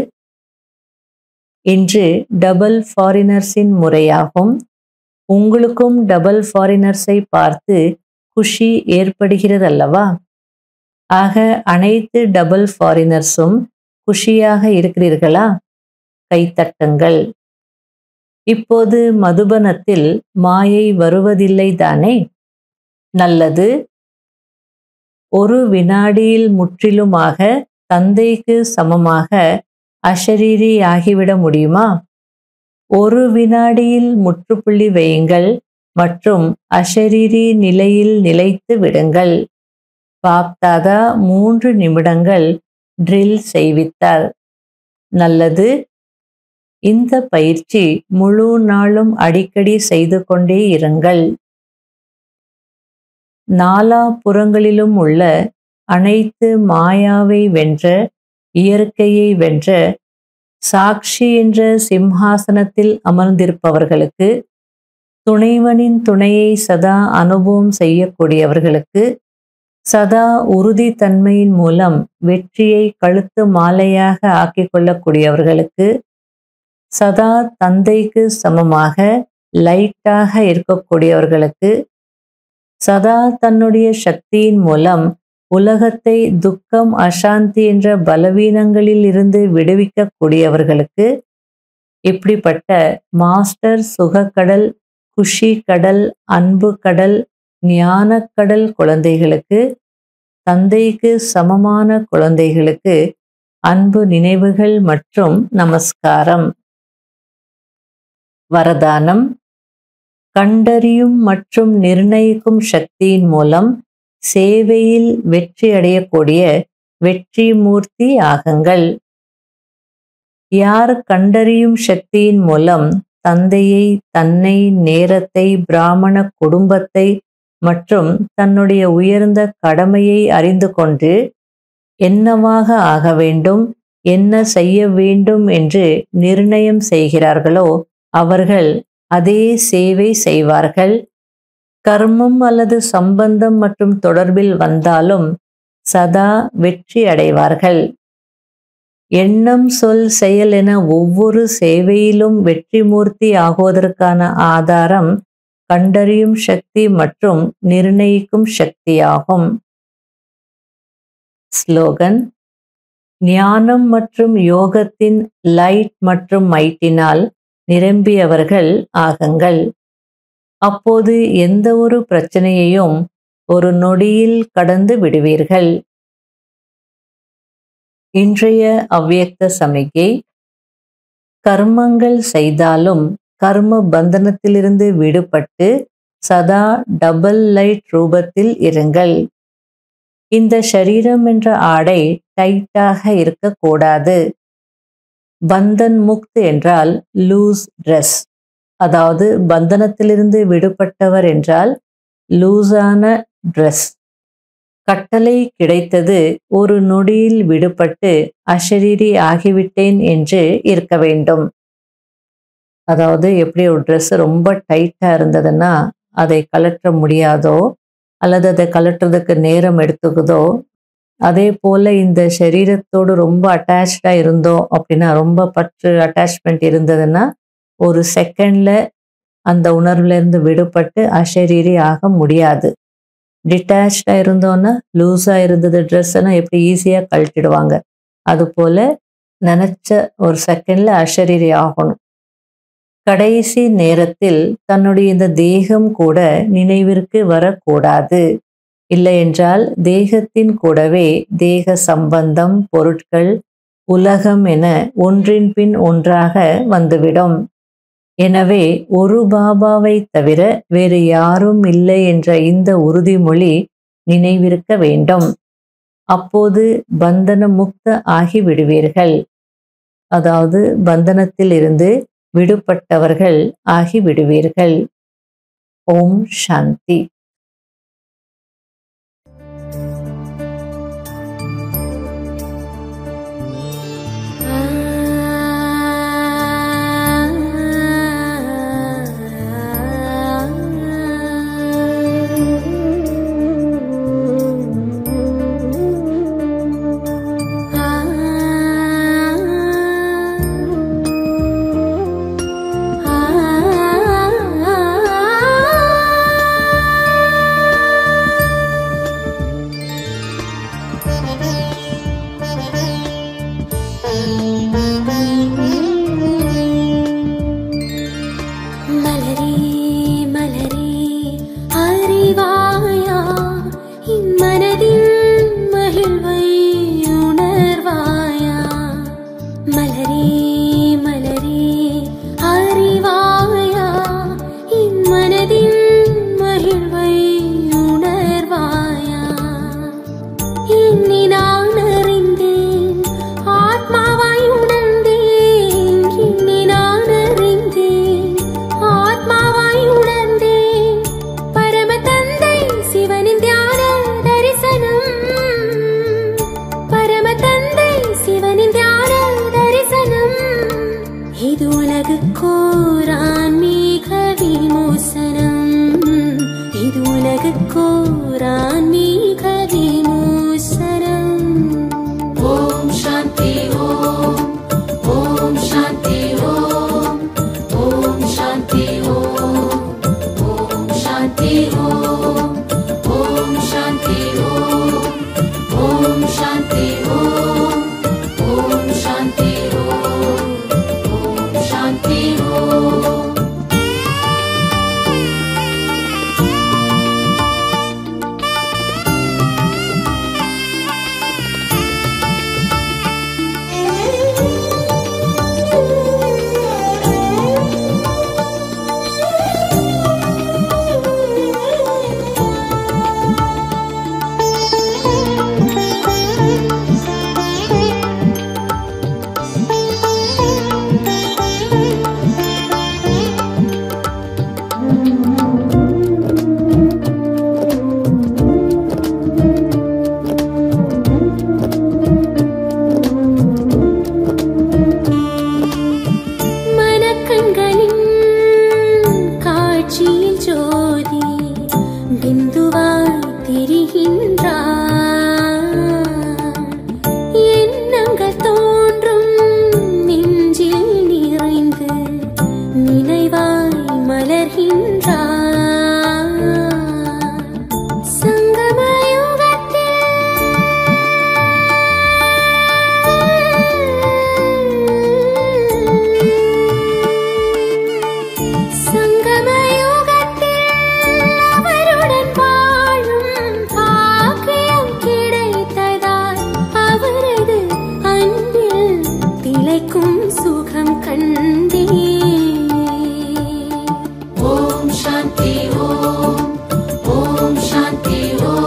இன்று டபுள் ஃபாரினர்ஸின் முறையாகும். உங்களுக்கும் டபுள் ஃபாரினர்ஸை பார்த்து குஷி ஏற்படுகிறதல்லவா? ஆக அனைத்து டபுள் ஃபாரினர்ஸும் குஷியாக இருக்கிறீர்களா? கைத்தட்டுங்கள். இப்போது மதுபனத்தில் மாயை வருவதில்லை தானே? நல்லது. ஒரு வினாடியில் முற்றிலுமாக தந்தைக்கு சமமாக அஷரீரி ஆகிவிட முடியுமா? ஒரு வினாடியில் முற்றுப்புள்ளி வையுங்கள் மற்றும் அஷரீரி நிலையில் நிலைத்து விடுங்கள். பாப்தாதா மூன்று நிமிடங்கள் ட்ரில் செய்வித்தார். நல்லது. இந்த பயிற்சி முழு நாளும் அடிக்கடி செய்து கொண்டே இருங்கள். நாலா புறங்களிலும் உள்ள அனைத்து மாயாவை வென்ற, இயற்கையை வென்ற, சாட்சி என்ற சிம்ஹாசனத்தில் அமர்ந்திருப்பவர்களுக்கு, துணைவனின் துணையை சதா அனுபவம் செய்யக்கூடியவர்களுக்கு, சதா உறுதித்தன்மையின் மூலம் வெற்றியை கழுத்து மாலையாக ஆக்கிக் கொள்ளக்கூடியவர்களுக்கு, சதா தந்தைக்கு சமமாக லைட்டாக இருக்கக்கூடியவர்களுக்கு, சதா தன்னுடைய சக்தியின் மூலம் உலகத்தை துக்கம், அசாந்தி என்ற பலவீனங்களில் இருந்து விடுவிக்கக்கூடியவர்களுக்கு, இப்படிப்பட்ட மாஸ்டர் சுகக்கடல், குஷி கடல், அன்பு கடல், ஞானக்கடல் குழந்தைகளுக்கு, தந்தைக்கு சமமான குழந்தைகளுக்கு அன்பு நினைவுகள் மற்றும் நமஸ்காரம். வரதானம். கண்டறியும் மற்றும் நிர்ணயிக்கும் சக்தியின் மூலம் சேவையில் வெற்றி அடையக்கூடிய வெற்றி மூர்த்தி ஆகுங்கள். யார் கண்டறியும் சக்தியின் மூலம் தந்தையை, தன்னை, நேரத்தை, பிராமண குடும்பத்தை மற்றும் தன்னுடைய உயர்ந்த கடமையை அறிந்து கொண்டு என்னவாக ஆக வேண்டும், என்ன செய்ய வேண்டும் என்று நிர்ணயம் செய்கிறார்களோ அவர்கள் அதே சேவை செய்வார்கள். கர்மம் அல்லது சம்பந்தம் மற்றும் தொடர்பில் வந்தாலும் சதா வெற்றி அடைவார்கள். எண்ணம், சொல், செயல் என ஒவ்வொரு சேவையிலும் வெற்றி மூர்த்தி ஆகுவதற்கான ஆதாரம் கண்டறியும் சக்தி மற்றும் நிர்ணயிக்கும் சக்தியாகும். ஸ்லோகன். ஞானம் மற்றும் யோகத்தின் லைட் மற்றும் மைட்டினால் நிரம்பியவர்கள் ஆகுங்கள். அப்போது எந்த ஒரு பிரச்சனையையும் ஒரு நொடியில் கடந்து விடுவீர்கள். இன்றைய அவ்யக்த சமிகை. கர்மங்கள் செய்தாலும் கர்ம பந்தனத்திலிருந்து விடுபட்டு சதா டபுள் லைட் ரூபத்தில் இருங்கள். இந்த ஷரீரம் என்ற ஆடை டைட்டாக இருக்கக்கூடாது. பந்தன் முக்த் என்றால் லூஸ் ட்ரெஸ், அதாவது பந்தனத்திலிருந்து விடுபட்டவர் என்றால் லூஸான ட்ரெஸ். கட்டளை கிடைத்தது, ஒரு நொடியில் விடுபட்டு அஷரீரி ஆகிவிட்டேன் என்று இருக்க வேண்டும். அதாவது எப்படி ஒரு ட்ரெஸ் ரொம்ப டைட்டாக இருந்ததுன்னா அதை கலற்ற முடியாதோ அல்லது அதை கலட்டுறதுக்கு நேரம் எடுத்துக்குதோ, அதே போல் இந்த சரீரத்தோடு ரொம்ப அட்டாச்சாக இருந்தோம் அப்படின்னா, ரொம்ப பற்று அட்டாச்மெண்ட் இருந்ததுன்னா ஒரு செகண்டில் அந்த உணர்வுலேருந்து விடுபட்டு அஷரீரி ஆக முடியாது. டிட்டாச்சாக இருந்தோன்னா, லூஸாக இருந்தது ட்ரெஸ்ஸுன்னா எப்படி ஈஸியாக கழட்டிடுவாங்க, அதுபோல் நினச்ச ஒரு செகண்டில் அஷரீரி ஆகணும். கடைசி நேரத்தில் தன்னுடைய இந்த தேகம் கூட நினைவிற்கு வரக்கூடாது. இல்லை என்றால் தேகத்தின் கூடவே தேக சம்பந்தம், பொருட்கள், உலகம் என ஒன்றின் பின் ஒன்றாக வந்துவிடும். எனவே ஒரு பாபாவை தவிர வேறு யாரும் இல்லை என்ற இந்த உறுதிமொழி நினைவிருக்க வேண்டும். அப்போது பந்தன முக்த ஆகி விடுவீர்கள், அதாவது பந்தனத்தில் இருந்து விடுபட்டவர்கள் ஆகி விடுவீர்கள். ஓம் சாந்தி.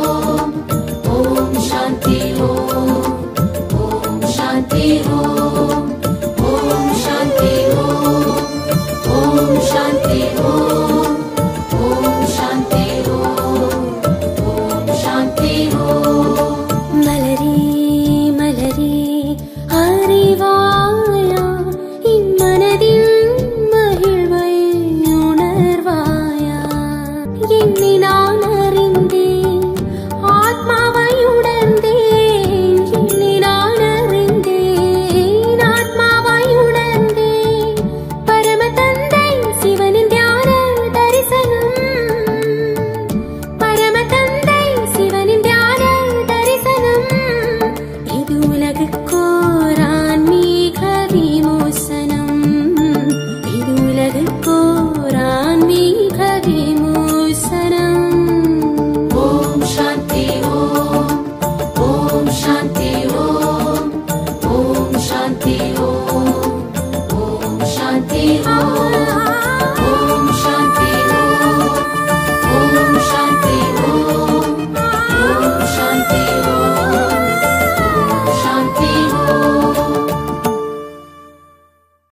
Om Shanti Om, Om Shanti Om.